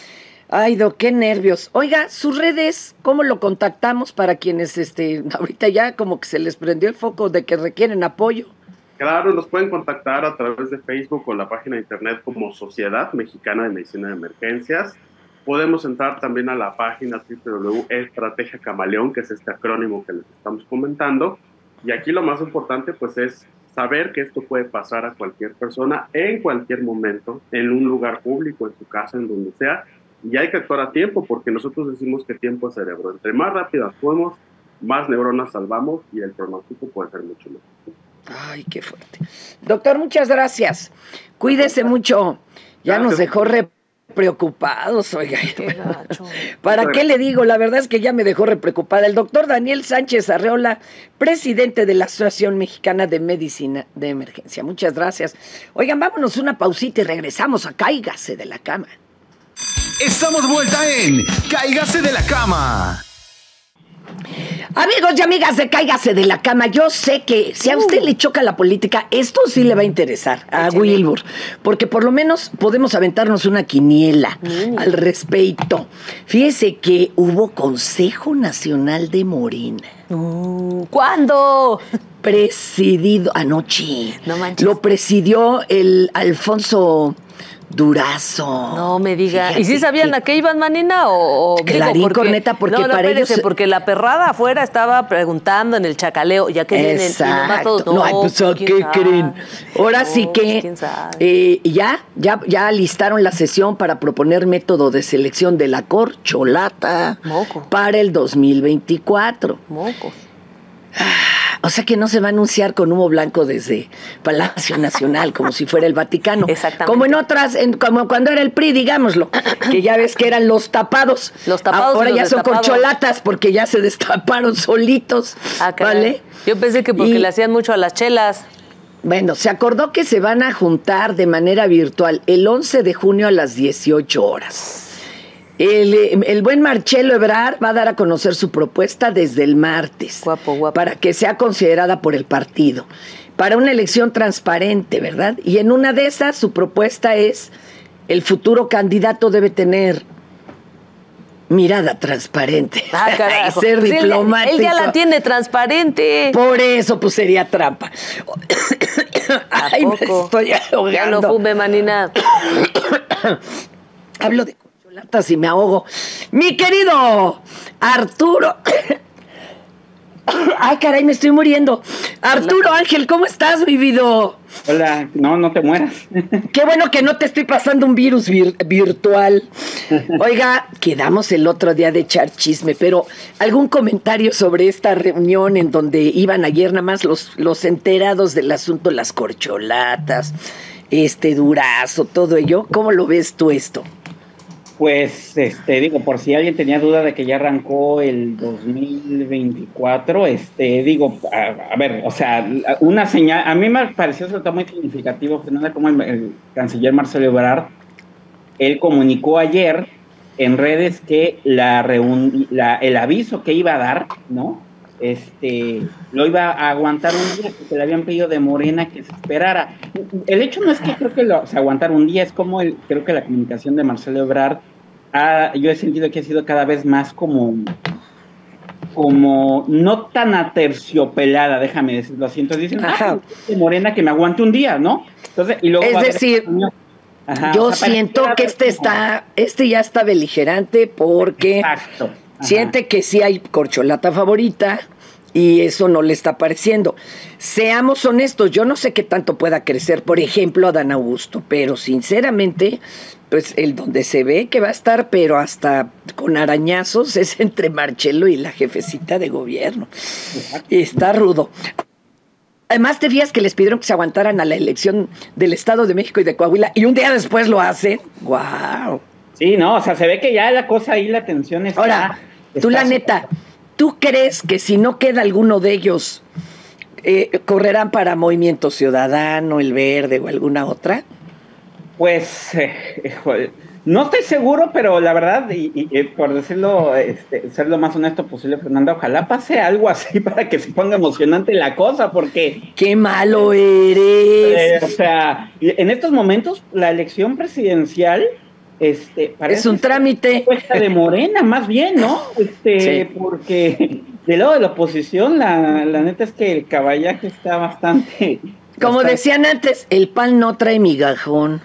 Ay, do, qué nervios. Oiga, sus redes, ¿cómo lo contactamos para quienes este, ahorita ya como que se les prendió el foco de que requieren apoyo? Claro, nos pueden contactar a través de Facebook o la página de internet como Sociedad Mexicana de Medicina de Emergencias. Podemos entrar también a la página doble u doble u doble u punto Estrategia Camaleón, que es este acrónimo que les estamos comentando. Y aquí lo más importante pues es saber que esto puede pasar a cualquier persona en cualquier momento, en un lugar público, en su casa, en donde sea. Y hay que actuar a tiempo porque nosotros decimos que tiempo es cerebro. Entre más rápido actuemos, más neuronas salvamos y el pronóstico puede ser mucho mejor. Ay, qué fuerte. Doctor, muchas gracias. Cuídese mucho. Ya gracias. Nos dejó re preocupados, oiga. Qué ¿Para qué le digo? La verdad es que ya me dejó re preocupada. El doctor Daniel Sánchez Arreola, presidente de la Asociación Mexicana de Medicina de Emergencia. Muchas gracias. Oigan, vámonos una pausita y regresamos a Cáigase de la Cama. Estamos de vuelta en Cáigase de la Cama. Amigos y amigas de Cáigase de la Cama, yo sé que si a usted uh. le choca la política, esto sí le va a interesar a Échale. Wilbur, porque por lo menos podemos aventarnos una quiniela mm. al respecto. Fíjese que hubo Consejo Nacional de Morena. Mm. ¿Cuándo? Presidido anoche. No manches. Lo presidió el Alfonso Durazo. No me diga. Fíjate ¿Y si sabían que- a qué iban, Manina? O, o Clarín, digo, porque- corneta, porque no, no, para espérese, ellos- porque la perrada afuera estaba preguntando en el chacaleo, ya que vienen y nomás todos, Exacto. no, No, ay, pues, ¿a ¿quién qué sabe? creen? Ahora No, sí pues, que ¿quién sabe? eh, ya, ya, ya listaron la sesión para proponer método de selección de la corcholata Moco. para el dos mil veinticuatro. Mocos. O sea que no se va a anunciar con humo blanco desde Palacio Nacional, como si fuera el Vaticano. Exactamente. Como en otras, en- como cuando era el P R I, digámoslo, que ya ves que eran los tapados. Los tapados y Ahora los ya son destapados. corcholatas porque ya se destaparon solitos. Ah, caray. ¿Vale? Yo pensé que porque Y- le hacían mucho a las chelas. Bueno, se acordó que se van a juntar de manera virtual el once de junio a las dieciocho horas. El, eh, el buen Marcelo Ebrard va a dar a conocer su propuesta desde el martes. Guapo, guapo. Para que sea considerada por el partido. Para una elección transparente, ¿verdad? Y en una de esas, su propuesta es: el futuro candidato debe tener mirada transparente. Ah, carajo. Ser Pues él- diplomático. Él, ya la tiene transparente. Por eso, pues sería trampa. ¿A Ay, me poco? estoy Ya no ahogando. fume, Manina. Hablo de corcholatas y me ahogo. Mi querido Arturo. Ay, caray, me estoy muriendo. Arturo Ángel, ¿cómo estás, mi vida? Hola, no, no te mueras. Qué bueno que no te estoy pasando un virus vir- virtual. Oiga, quedamos el otro día de echar chisme, pero ¿algún comentario sobre esta reunión en donde iban ayer nada más los, los enterados del asunto, las corcholatas, este Durazo, todo ello? ¿Cómo lo ves tú esto? Pues, este, digo, por si alguien tenía duda de que ya arrancó el dos mil veinticuatro, este, digo, a, a ver, o sea, una señal, a mí me pareció sobre todo muy significativo, Fernanda, como el, el canciller Marcelo Ebrard, él comunicó ayer en redes que la, reun, la el aviso que iba a dar, ¿no? Este, lo iba a aguantar un día, porque le habían pedido de Morena que se esperara. El hecho no es que creo que lo, se aguantar un día, es como el, creo que la comunicación de Marcelo Ebrard, ha, yo he sentido que ha sido cada vez más como, como no tan aterciopelada, déjame decirlo así. Entonces dicen, ah, de Morena que me aguante un día, ¿no? Entonces, y luego Es va a haber- decir, Ajá, yo o sea, siento pareciera que este como- está, este ya está beligerante porque Exacto. Ajá. siente que sí hay corcholata favorita y eso no le está pareciendo. Seamos honestos, yo no sé qué tanto pueda crecer, por ejemplo, Adán Augusto, pero sinceramente, pues el donde se ve que va a estar, pero hasta con arañazos, es entre Marcelo y la jefecita de gobierno. Está rudo. Además, te fías que les pidieron que se aguantaran a la elección del Estado de México y de Coahuila, y un día después lo hacen. ¡Guau! Sí, no, o sea, se ve que ya la cosa ahí, la tensión está... Ahora, tú está la neta, ¿tú crees que si no queda alguno de ellos, eh, correrán para Movimiento Ciudadano, El Verde o alguna otra? Pues, eh, híjole, no estoy seguro, pero la verdad, y, y, y por decirlo, este, ser lo más honesto posible, Fernanda, ojalá pase algo así para que se ponga emocionante la cosa, porque... ¡Qué malo eh, eres! o sea, en estos momentos, la elección presidencial... Este, parece Es un trámite. Cuesta de Morena, más bien, ¿no? Este, Sí. Porque del lado de la oposición, la, la neta es que el caballaje está bastante... Como bastante- decían antes, el pan no trae migajón.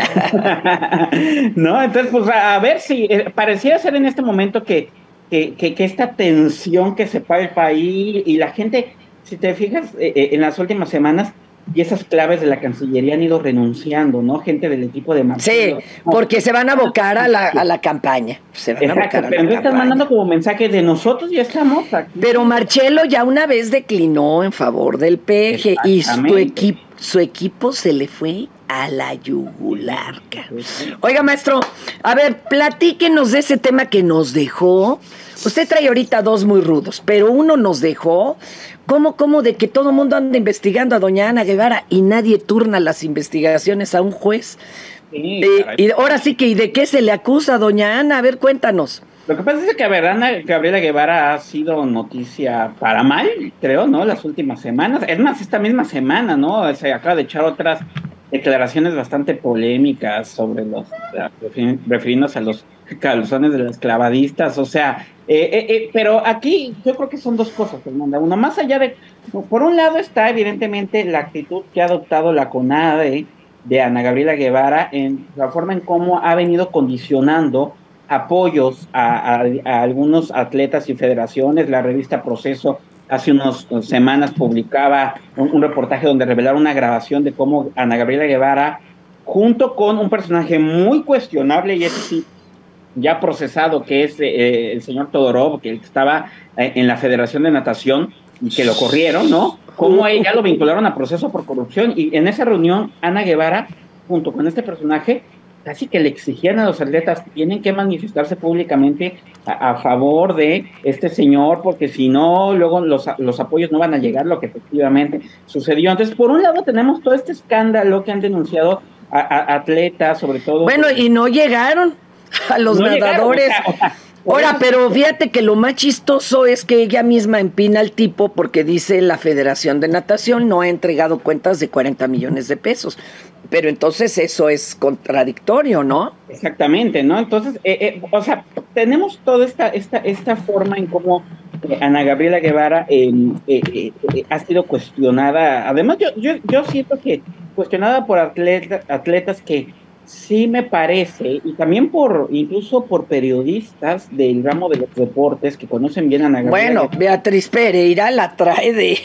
no, entonces, pues a, a ver si eh, pareciera ser en este momento que, que, que, que esta tensión que separa el país y la gente, si te fijas, eh, eh, en las últimas semanas, y esas claves de la Cancillería han ido renunciando, ¿no? Gente del equipo de Sí, Marcelo. No, porque se van a abocar a la, a la campaña. Se van a exacto, abocar a pero la no están campaña. mandando como mensaje de nosotros ya estamos aquí. Pero Marcelo ya una vez declinó en favor del P G y su, Exactamente. equipo su equipo se le fue a la yugular. ca- Oiga, maestro, a ver, platíquenos de ese tema que nos dejó. Usted trae ahorita dos muy rudos, pero uno nos dejó. ¿Cómo, cómo de que todo el mundo anda investigando a doña Ana Guevara y nadie turna las investigaciones a un juez? Sí, Eh, caray. y ahora sí que, ¿y de qué se le acusa a doña Ana? A ver, cuéntanos. Lo que pasa es que, a ver, Ana Gabriela Guevara ha sido noticia para mal, creo, ¿no? Las últimas semanas. Es más, esta misma semana, ¿no? Se acaba de echar otras declaraciones bastante polémicas sobre los, refiriéndose a los calzones de las clavadistas, o sea, eh, eh, eh, pero aquí yo creo que son dos cosas, Fernanda. Uno, más allá de, por un lado está evidentemente la actitud que ha adoptado la CONADE de Ana Gabriela Guevara en la forma en cómo ha venido condicionando apoyos a, a, a algunos atletas y federaciones. La revista Proceso hace unas semanas publicaba un, un reportaje donde revelaba una grabación de cómo Ana Gabriela Guevara, junto con un personaje muy cuestionable, y ese sí, ya procesado, que es eh, el señor Todorov, que estaba eh, en la Federación de Natación, y que lo corrieron, ¿no? Cómo ella lo vincularon a proceso por corrupción, y en esa reunión, Ana Guevara, junto con este personaje, casi que le exigían a los atletas que tienen que manifestarse públicamente a, a favor de este señor, porque si no, luego los, los apoyos no van a llegar, lo que efectivamente sucedió. Entonces, por un lado tenemos todo este escándalo que han denunciado a, a atletas, sobre todo... Bueno, y no llegaron a los no nadadores. Llegaron, o sea, o sea, Ahora, pero fíjate que lo más chistoso es que ella misma empina al tipo porque dice la Federación de Natación no ha entregado cuentas de cuarenta millones de pesos. Pero entonces eso es contradictorio, ¿no? Exactamente, ¿no? Entonces, eh, eh, o sea, tenemos toda esta, esta, esta forma en cómo eh, Ana Gabriela Guevara eh, eh, eh, eh, ha sido cuestionada. Además, yo, yo, yo siento que cuestionada por atleta, atletas que sí me parece, y también por, incluso por periodistas del ramo de los deportes que conocen bien a Ana Gabriela. Bueno, Beatriz Pereira la trae de,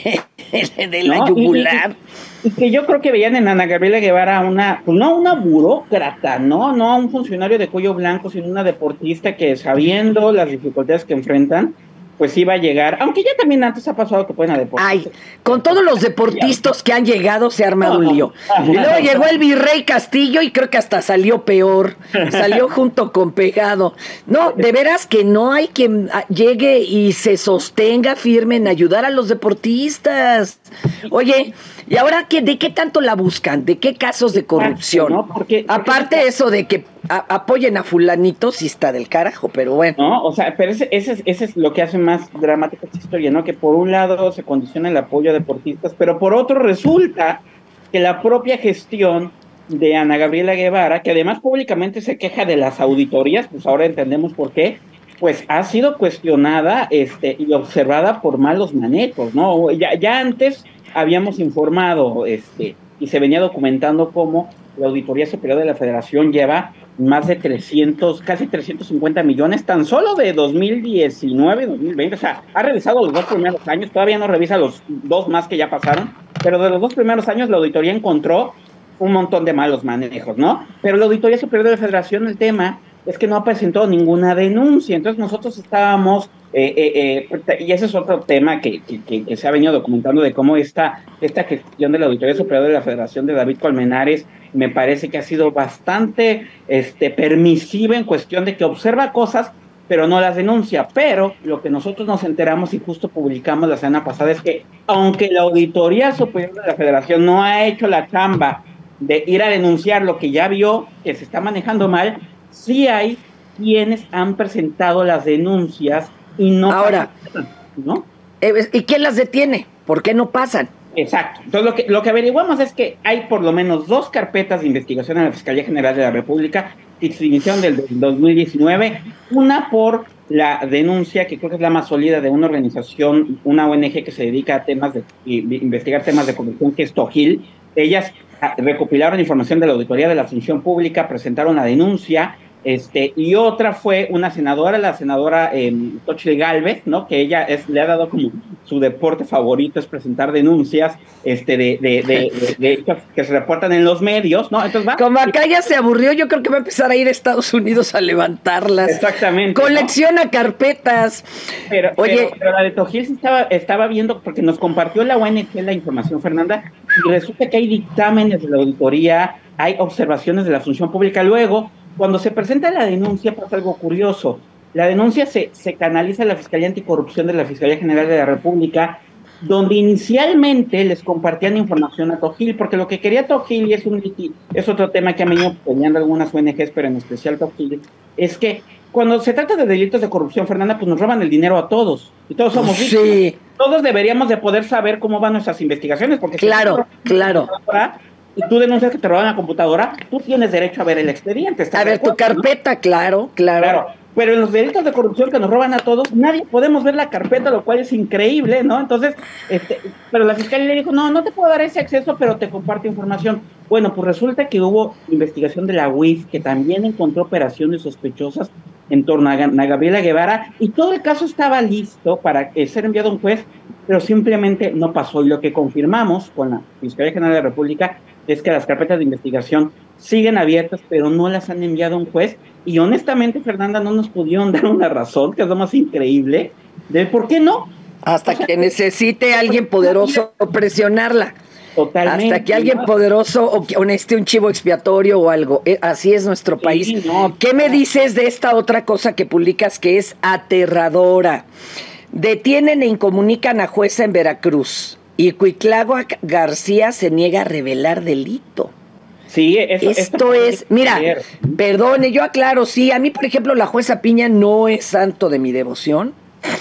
de la ¿no? yugular. Y, y, y que yo creo que veían en Ana Gabriela Guevara una, pues no una burócrata, ¿no? No un funcionario de cuello blanco, sino una deportista que, sabiendo las dificultades que enfrentan, pues iba a llegar, aunque ya también antes ha pasado que pueden a deportistas. Ay, con todos los deportistas que han llegado se ha armado un lío. Y luego llegó el virrey Castillo y creo que hasta salió peor, salió junto con pegado. No, de veras que no hay quien llegue y se sostenga firme en ayudar a los deportistas. Oye, ¿y ahora qué, de qué tanto la buscan? ¿De qué casos de corrupción? ¿No? Porque, aparte porque... eso de que a, apoyen a fulanito, sí está del carajo, pero bueno. No, o sea, pero ese, ese, es, ese es lo que hace más dramática esta historia, ¿no? Que por un lado se condiciona el apoyo a deportistas, pero por otro resulta que la propia gestión de Ana Gabriela Guevara, que además públicamente se queja de las auditorías, pues ahora entendemos por qué, pues ha sido cuestionada este, y observada por malos manejos, ¿no? Ya, ya antes habíamos informado este, y se venía documentando cómo la Auditoría Superior de la Federación lleva más de trescientos, casi trescientos cincuenta millones tan solo de dos mil diecinueve, dos mil veinte, o sea, ha revisado los dos primeros años, todavía no revisa los dos más que ya pasaron, pero de los dos primeros años la auditoría encontró un montón de malos manejos, ¿no? Pero la Auditoría Superior de la Federación, el tema es que no ha presentado ninguna denuncia, entonces nosotros estábamos, eh, eh, eh, y ese es otro tema que, que, que se ha venido documentando de cómo esta, esta gestión de la Auditoría Superior de la Federación de David Colmenares me parece que ha sido bastante este, permisiva en cuestión de que observa cosas, pero no las denuncia. Pero lo que nosotros nos enteramos y justo publicamos la semana pasada es que aunque la Auditoría Superior de la Federación no ha hecho la chamba de ir a denunciar lo que ya vio que se está manejando mal, sí hay quienes han presentado las denuncias y no ahora pasan, ¿no? ¿Y quién las detiene? ¿Por qué no pasan? Exacto. Entonces lo que, lo que averiguamos es que hay por lo menos dos carpetas de investigación en la Fiscalía General de la República que se iniciaron del dos mil diecinueve, una por la denuncia, que creo que es la más sólida, de una organización, una O N G que se dedica a temas de, de investigar temas de corrupción, que es Tojil. Ellas recopilaron información de la Auditoría de la Función Pública, presentaron la denuncia, este, y otra fue una senadora, la senadora eh, Xochitl Gálvez, ¿no? Que ella es, le ha dado como su deporte favorito es presentar denuncias este, de, de, de, de, de hechos que se reportan en los medios, ¿no? Entonces va. Como acá ya se aburrió, yo creo que va a empezar a ir a Estados Unidos a levantarlas. Exactamente. Colecciona, ¿no?, carpetas. Pero, Oye, pero, pero la de Tojil sí estaba, estaba viendo, porque nos compartió la O N G la información, Fernanda, y resulta que hay dictámenes de la auditoría, hay observaciones de la Función Pública. Luego, cuando se presenta la denuncia, pasa algo curioso. La denuncia se, se canaliza a la Fiscalía Anticorrupción de la Fiscalía General de la República, donde inicialmente les compartían información a Tojil, porque lo que quería Tojil, y es, un, es otro tema que han venido peleando algunas O N Ges, pero en especial Tojil, es que cuando se trata de delitos de corrupción, Fernanda, pues nos roban el dinero a todos, y todos somos víctimas. Sí. Todos deberíamos de poder saber cómo van nuestras investigaciones, porque claro, si claro. Y tú denuncias que te roban la computadora, tú tienes derecho a ver el expediente. A ver tu carpeta, ¿no? claro, claro. Claro, pero en los delitos de corrupción que nos roban a todos, nadie podemos ver la carpeta, lo cual es increíble, ¿no? Entonces, este, pero la fiscalía le dijo, no, no te puedo dar ese acceso, pero te comparto información. Bueno, pues resulta que hubo investigación de la U I F que también encontró operaciones sospechosas en torno a, a Gabriela Guevara, y todo el caso estaba listo para eh, ser enviado a un juez, pero simplemente no pasó. Y lo que confirmamos con la Fiscalía General de la República es que las carpetas de investigación siguen abiertas, pero no las han enviado a un juez. Y honestamente, Fernanda, no nos pudieron dar una razón, que es lo más increíble, de por qué no. Hasta o sea, que necesite alguien poderoso presionarla. Totalmente. Hasta que alguien ¿no? poderoso o que honeste un chivo expiatorio o algo. Así es nuestro sí, país. No, ¿Qué me dices de esta otra cosa que publicas que es aterradora? Detienen e incomunican a jueza en Veracruz y Cuitláhuac García se niega a revelar delito. Sí, eso, esto, esto es, mira, ayer. Perdone, yo aclaro, sí, a mí, por ejemplo, la jueza Piña no es santo de mi devoción,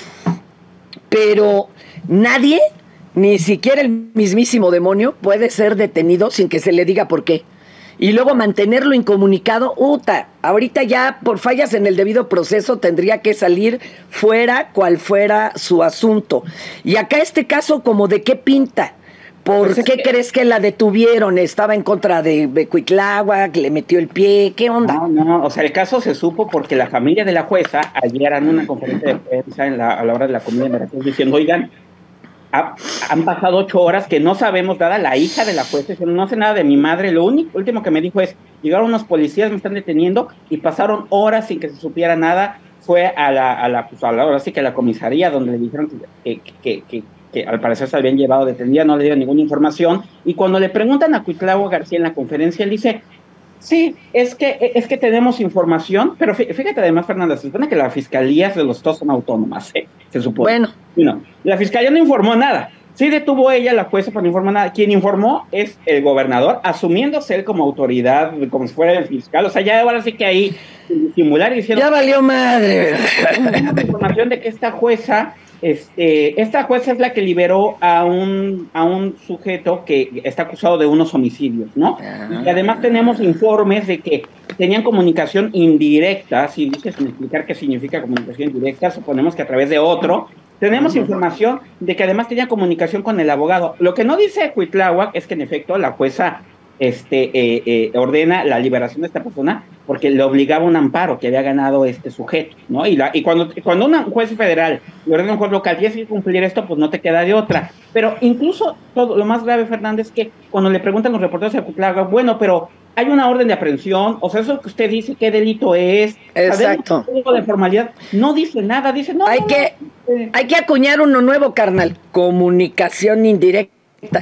pero nadie, ni siquiera el mismísimo demonio, puede ser detenido sin que se le diga por qué. Y luego mantenerlo incomunicado, uta, ahorita ya por fallas en el debido proceso tendría que salir fuera cual fuera su asunto. Y acá este caso, como de qué pinta. ¿Por pues qué que... crees que la detuvieron? ¿Estaba en contra de, de Cuitláhuac? ¿Le metió el pie? ¿Qué onda? No, no, o sea, el caso se supo porque la familia de la jueza ayer en una conferencia de prensa en la, a la hora de la comida en Veracruz diciendo, oigan, ha, han pasado ocho horas que no sabemos nada. La hija de la jueza dice, no sé nada de mi madre, lo único último que me dijo es, llegaron unos policías, me están deteniendo, y pasaron horas sin que se supiera nada. Fue a la, a la, pues a la ahora sí que a la comisaría donde le dijeron que, que, que, que que al parecer se habían llevado detenida, no le dieron ninguna información, y cuando le preguntan a Cuitláhuac García en la conferencia, él dice, sí, es que, es que tenemos información, pero fíjate además, Fernanda, se supone que las fiscalías de los dos son autónomas, ¿eh? Se supone. Bueno. No, la fiscalía no informó nada, sí detuvo ella, la jueza, pero no informó nada. Quien informó es el gobernador, asumiéndose él como autoridad, como si fuera el fiscal, o sea, ya ahora sí que ahí simular y diciendo... Ya valió madre. La información de que esta jueza... Este, esta jueza es la que liberó a un, a un sujeto que está acusado de unos homicidios, ¿no? Ah. Y además tenemos informes de que tenían comunicación indirecta, si dices sin explicar qué significa comunicación indirecta, suponemos que a través de otro. Tenemos uh-huh. información de que además tenía comunicación con el abogado. Lo que no dice Cuitláhuac es que en efecto la jueza este, eh, eh, ordena la liberación de esta persona porque le obligaba un amparo que había ganado este sujeto, ¿no? Y, la, y cuando, cuando un juez federal le ordena a un juez local, tienes que cumplir esto, pues no te queda de otra. Pero incluso todo lo más grave, Fernández, es que cuando le preguntan los reporteros a Cuitláhuac, bueno, pero hay una orden de aprehensión, o sea, eso que usted dice, ¿qué delito es? Exacto. O de formalidad, no dice nada, dice, no, hay no, que, no, eh. hay que acuñar uno nuevo, carnal, comunicación indirecta.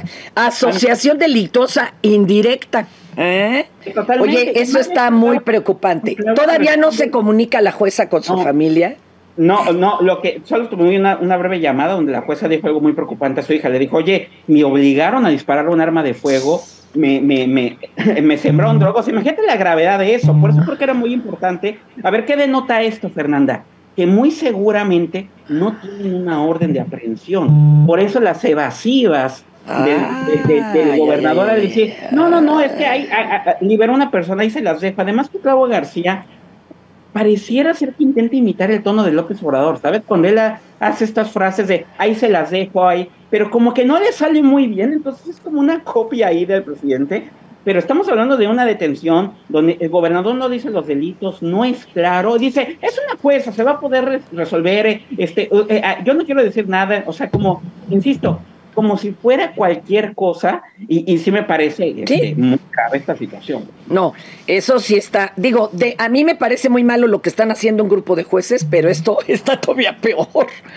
Asociación delictuosa indirecta. ¿Eh? Oye, eso está muy preocupante. ¿Todavía no se comunica la jueza con su no, familia? No, no, lo que solo tuve una, una breve llamada donde la jueza dijo algo muy preocupante a su hija. Le dijo, oye, me obligaron a disparar un arma de fuego, me, me, me, me sembraron drogas. Imagínate la gravedad de eso. Por eso creo que era muy importante. A ver, ¿qué denota esto, Fernanda? Que muy seguramente no tienen una orden de aprehensión. Por eso las evasivas Ah, del, de, de, del gobernador al decir, no, no, no, es que hay, hay, hay, liberó a una persona y se las deja. Además, Cuitláhuac García pareciera ser que intenta imitar el tono de López Obrador, ¿sabes? Cuando él hace estas frases de, ahí se las dejo, ahí, pero como que no le sale muy bien, entonces es como una copia ahí del presidente. Pero estamos hablando de una detención donde el gobernador no dice los delitos, no es claro, dice, es una jueza, se va a poder re- resolver, este, eh, eh, yo no quiero decir nada, o sea, como, insisto, como si fuera cualquier cosa, y, y sí me parece este, ¿Sí? muy grave esta situación. No, eso sí está, digo, de, a mí me parece muy malo lo que están haciendo un grupo de jueces, pero esto está todavía peor,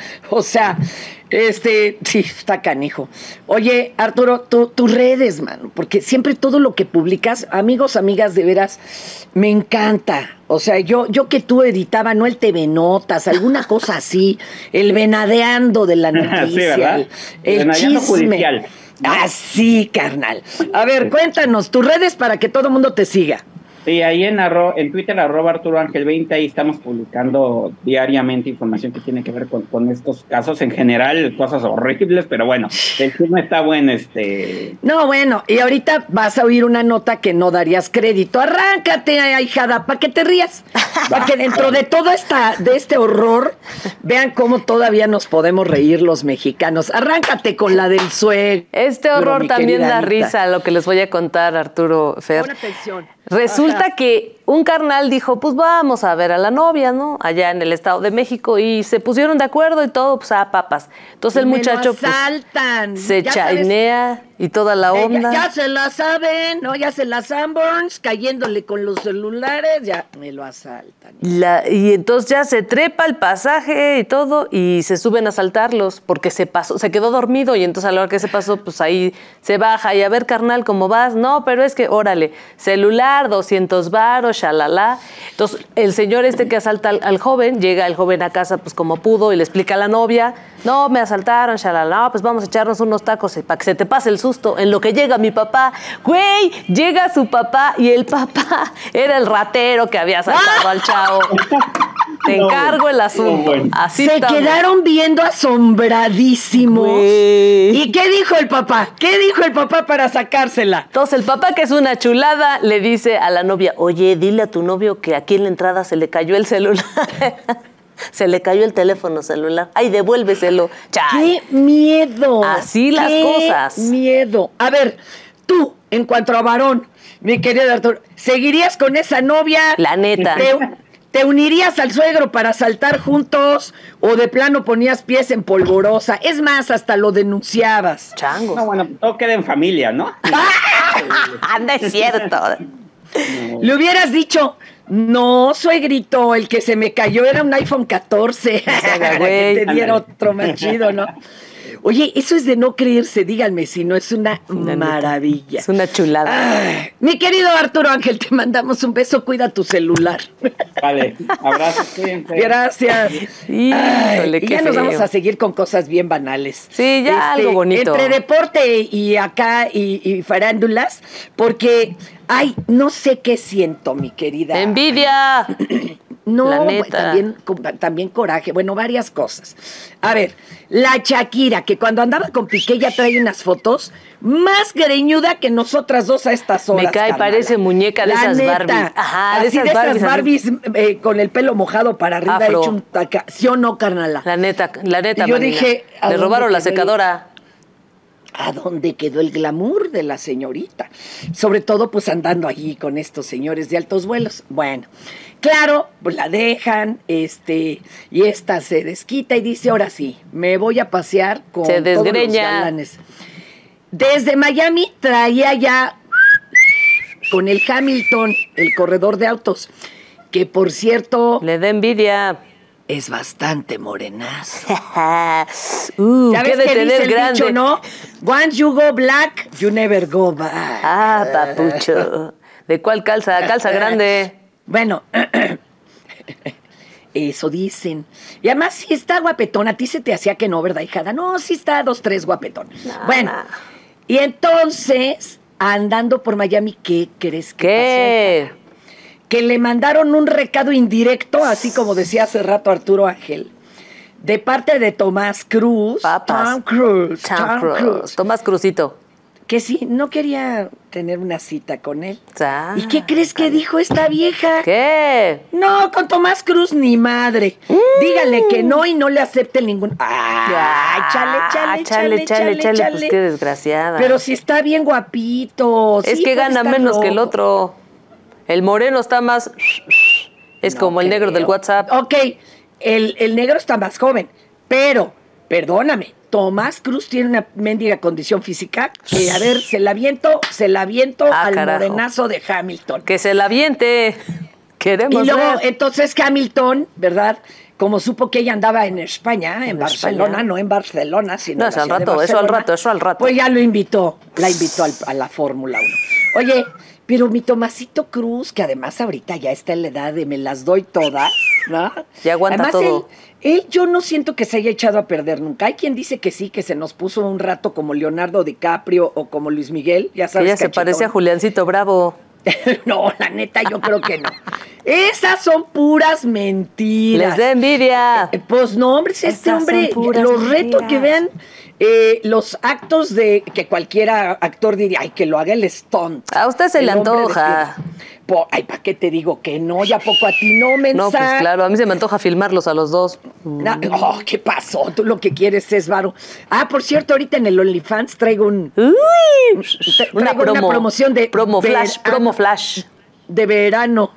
o sea, este, sí, está canijo. Oye, Arturo, tu, tus redes, mano, porque siempre todo lo que publicas, amigos, amigas, de veras, me encanta. O sea, yo, yo que tú editaba, no el T V Notas, alguna cosa así, el venadeando de la noticia, sí, ¿verdad? el, el chisme. Judicial, ¿no? Así, carnal. A ver, cuéntanos tus redes para que todo el mundo te siga. Sí, ahí en, arro, en Twitter, arroba Arturo Ángel veinte, ahí estamos publicando diariamente información que tiene que ver con, con estos casos, en general, cosas horribles, pero bueno, el chisme está bueno, este... No, bueno, y ahorita vas a oír una nota que no darías crédito. Arráncate, ahijada, para que te rías. Para que dentro de todo esta, de este horror, vean cómo todavía nos podemos reír los mexicanos. Arráncate con la del suegro. Este horror también da risa, lo que les voy a contar, Arturo, Fer. Buena atención. Resulta Ajá. que un carnal dijo, pues vamos a ver a la novia, ¿no? Allá en el Estado de México, y se pusieron de acuerdo y todo, pues a papas. Entonces el Me muchacho lo asaltan. pues, se Ya chainea sabes, y toda la eh, onda. ya, ya se la saben, ¿no? Ya se la Sanborns, cayéndole con los celulares, ya me lo asaltan. La, y entonces ya se trepa el pasaje y todo, y se suben a asaltarlos, porque se pasó, se quedó dormido, y entonces a la hora que se pasó, pues ahí se baja, y a ver, carnal, ¿cómo vas? No, pero es que, órale, celular, doscientos varos, shalala. Entonces, el señor este que asalta al, al joven, llega el joven a casa, pues como pudo, y le explica a la novia, no, me asaltaron, shalala, no, pues vamos a echarnos unos tacos para que se te pase el susto. En lo que llega mi papá, güey, llega su papá, y el papá era el ratero que había asaltado al chavo. Te No, encargo el asunto. no, bueno. Así Se estamos. quedaron viendo asombradísimos. Güey. ¿Y qué dijo el papá? ¿Qué dijo el papá para sacársela? Entonces el papá, que es una chulada, le dice a la novia, oye, dile a tu novio que aquí en la entrada se le cayó el celular. Se le cayó el teléfono celular. Ay, devuélveselo. Chay. ¡Qué miedo! Así las ¡Qué cosas! miedo! A ver, tú, en cuanto a varón, mi querido Arturo, ¿seguirías con esa novia? La neta. ¿Te, te unirías al suegro para saltar juntos o de plano ponías pies en polvorosa? Es más, hasta lo denunciabas. Changos. No, bueno, todo queda en familia, ¿no? Anda, es cierto. Le hubieras dicho, no, suegrito, el que se me cayó era un iPhone catorce. haga Que güey. te diera otro más chido, ¿no? Oye, eso es de no creerse, díganme si no es una La neta. maravilla. Es una chulada. Ay, mi querido Arturo Ángel, te mandamos un beso, cuida tu celular. Vale, abrazos, cuídense. Gracias. Híjole, Ay, y qué ya nos feo. vamos a seguir con cosas bien banales. Sí, ya algo bonito. Entre deporte y acá y, y farándulas, porque, ay, no sé qué siento, mi querida. ¡Envidia! No, La bueno, neta. también, también coraje, bueno, varias cosas. A ver, la Shakira, que cuando andaba con Piqué ya trae unas fotos más greñuda que nosotras dos a estas horas. Me cae, carnala. parece muñeca de La esas neta, Barbies. Ajá, de así esas de esas Barbies, Barbies, eh, con el pelo mojado para arriba, Afro. hecho un taca. ¿Sí o no, carnala? La neta, la neta, Y yo manina. dije, ¿a Le dónde robaron la quedó el- secadora. ¿A dónde quedó el glamour de la señorita? Sobre todo, pues andando allí con estos señores de altos vuelos. Bueno, claro, pues la dejan, este, y esta se desquita y dice, ahora sí, me voy a pasear con Se todos los desgreña. galanes. Desde Miami traía ya con el Hamilton, el corredor de autos, que por cierto Le da envidia. es bastante morenazo. uh, ¿Ya qué ves de que dice tener el grande. dicho, no? Once you go black, you never go back. Ah, papucho. ¿De cuál calza? Calza grande. Bueno, eso dicen. Y además, sí está guapetón. A ti se te hacía que no, ¿verdad, hijada? No, sí está dos, tres guapetón. No, bueno, no. y entonces, andando por Miami, ¿qué crees que ¿Qué? pasó? Que le mandaron un recado indirecto, así como decía hace rato Arturo Ángel, de parte de Tomás Cruz. Papas. Tom Cruise. Tom Tom Cruise. Cruise. Tomás Cruzito. Que sí, no quería tener una cita con él. Ah, ¿Y qué crees que dijo esta vieja? ¿Qué? No, con Tomás Cruz ni madre. Mm. Dígale que no y no le acepte ningún. ¡Ay, chale, chale, chale, chale, chale, chale! Pues qué desgraciada. Pero si está bien guapito. es sí, que puede gana estar menos que el loco. otro. El moreno está más... Es No como el negro creo. del WhatsApp. Ok, el, el negro está más joven, pero, perdóname, Tomás Cruz tiene una mendiga condición física que, a ver, se la viento, se la viento Ah, al carajo. morenazo de Hamilton. Que se la aviente. Queremos Y luego, ver. entonces Hamilton, ¿verdad? Como supo que ella andaba en España, en, En Barcelona, España. no en Barcelona, sino No, en eso la al ciudad de rato, eso al Barcelona, rato, eso al rato. Pues ya lo invitó, la invitó al- a la Fórmula uno. Oye, pero mi Tomasito Cruz, que además ahorita ya está en la edad de me las doy todas, ¿no? Ya aguanta además, todo. Él, él yo no siento que se haya echado a perder nunca. Hay quien dice que sí, que se nos puso un rato como Leonardo DiCaprio o como Luis Miguel, ya Que sabes. ella se cachetón. parece a Juliancito Bravo. No, la neta, yo creo que no. Esas son puras mentiras. Les da envidia. Eh, Pues no, hombre, si este Esas hombre, son puras los reto mentiras. que vean eh, los actos de que cualquiera actor diría, ay, que lo haga el stunt. A usted se el le hombre antoja. Po, ay, ¿para qué te digo que no? ¿Ya poco a ti no, mensa? No, pues claro, a mí se me antoja filmarlos a los dos. Na, oh, ¿qué pasó? Tú lo que quieres es varo. Ah, por cierto, ahorita en el OnlyFans traigo un... Uy, traigo una, promo, una promoción de... Promo flash, verano, promo flash. De verano.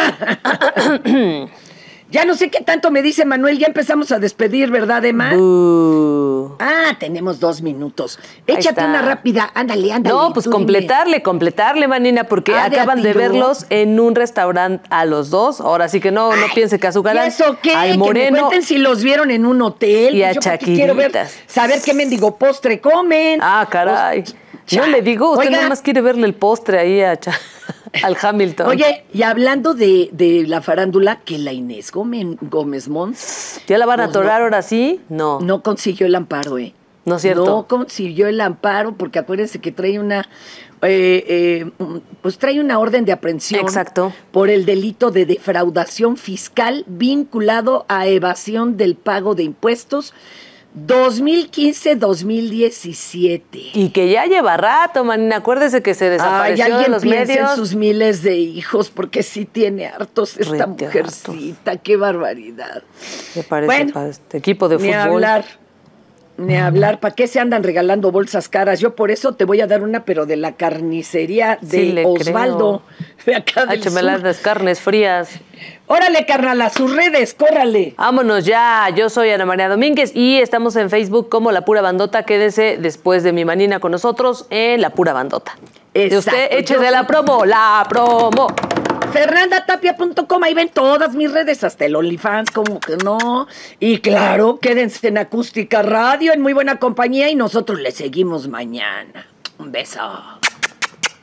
Ya no sé qué tanto me dice Manuel, ya empezamos a despedir, ¿verdad, Emma? Uh. Ah, tenemos dos minutos. Ahí Échate está. una rápida, ándale, ándale. No, pues tú completarle, dime. completarle, manina, porque Ah, ¿de acaban a de tiro? verlos en un restaurante a los dos. Ahora sí que no, no piense que a su galán. ¿Y eso qué? Al Que me Moreno cuenten si los vieron en un hotel. y a Pues yo porque quiero ver, Chaquiritas. saber qué mendigo postre comen. Ah, caray. Pues, No le digo, usted oiga. nada más quiere verle el postre ahí a Cha- al Hamilton. Oye, y hablando de, de la farándula, que la Inés Gómez, Gómez Mons ¿Ya la van a pues atorar no- ahora sí? No. no consiguió el amparo, ¿eh? No es cierto. No consiguió el amparo porque acuérdense que trae una, eh, eh, pues trae una orden de aprehensión. Exacto. Por el delito de defraudación fiscal vinculado a evasión del pago de impuestos dos mil quince a dos mil diecisiete. Y que ya lleva rato, manina. Acuérdese que se Ay, desapareció de alguien los piensa medios. en sus miles de hijos porque sí tiene hartos esta Rete mujercita. Qué barbaridad. Me parece Bueno, para este equipo de Ni fútbol. hablar, ni hablar. ¿Para qué se andan regalando bolsas caras? Yo por eso te voy a dar una, pero de la carnicería de Sí, le Osvaldo, de acá del Écheme sur. las carnes frías. Órale, carnal, a sus redes, córrale. Vámonos ya, yo soy Ana María Domínguez y estamos en Facebook como La Pura Bandota. Quédese después de mi manina con nosotros en La Pura Bandota. Y usted Exacto, échese yo la soy- promo, la promo. fernanda tapia punto com, ahí ven todas mis redes, hasta el OnlyFans, como que no. Y claro, quédense en Acústica Radio, en muy buena compañía, y nosotros le seguimos mañana. Un beso.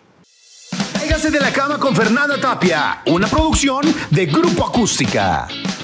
Cáigase de la cama con Fernanda Tapia, una producción de Grupo Acústica.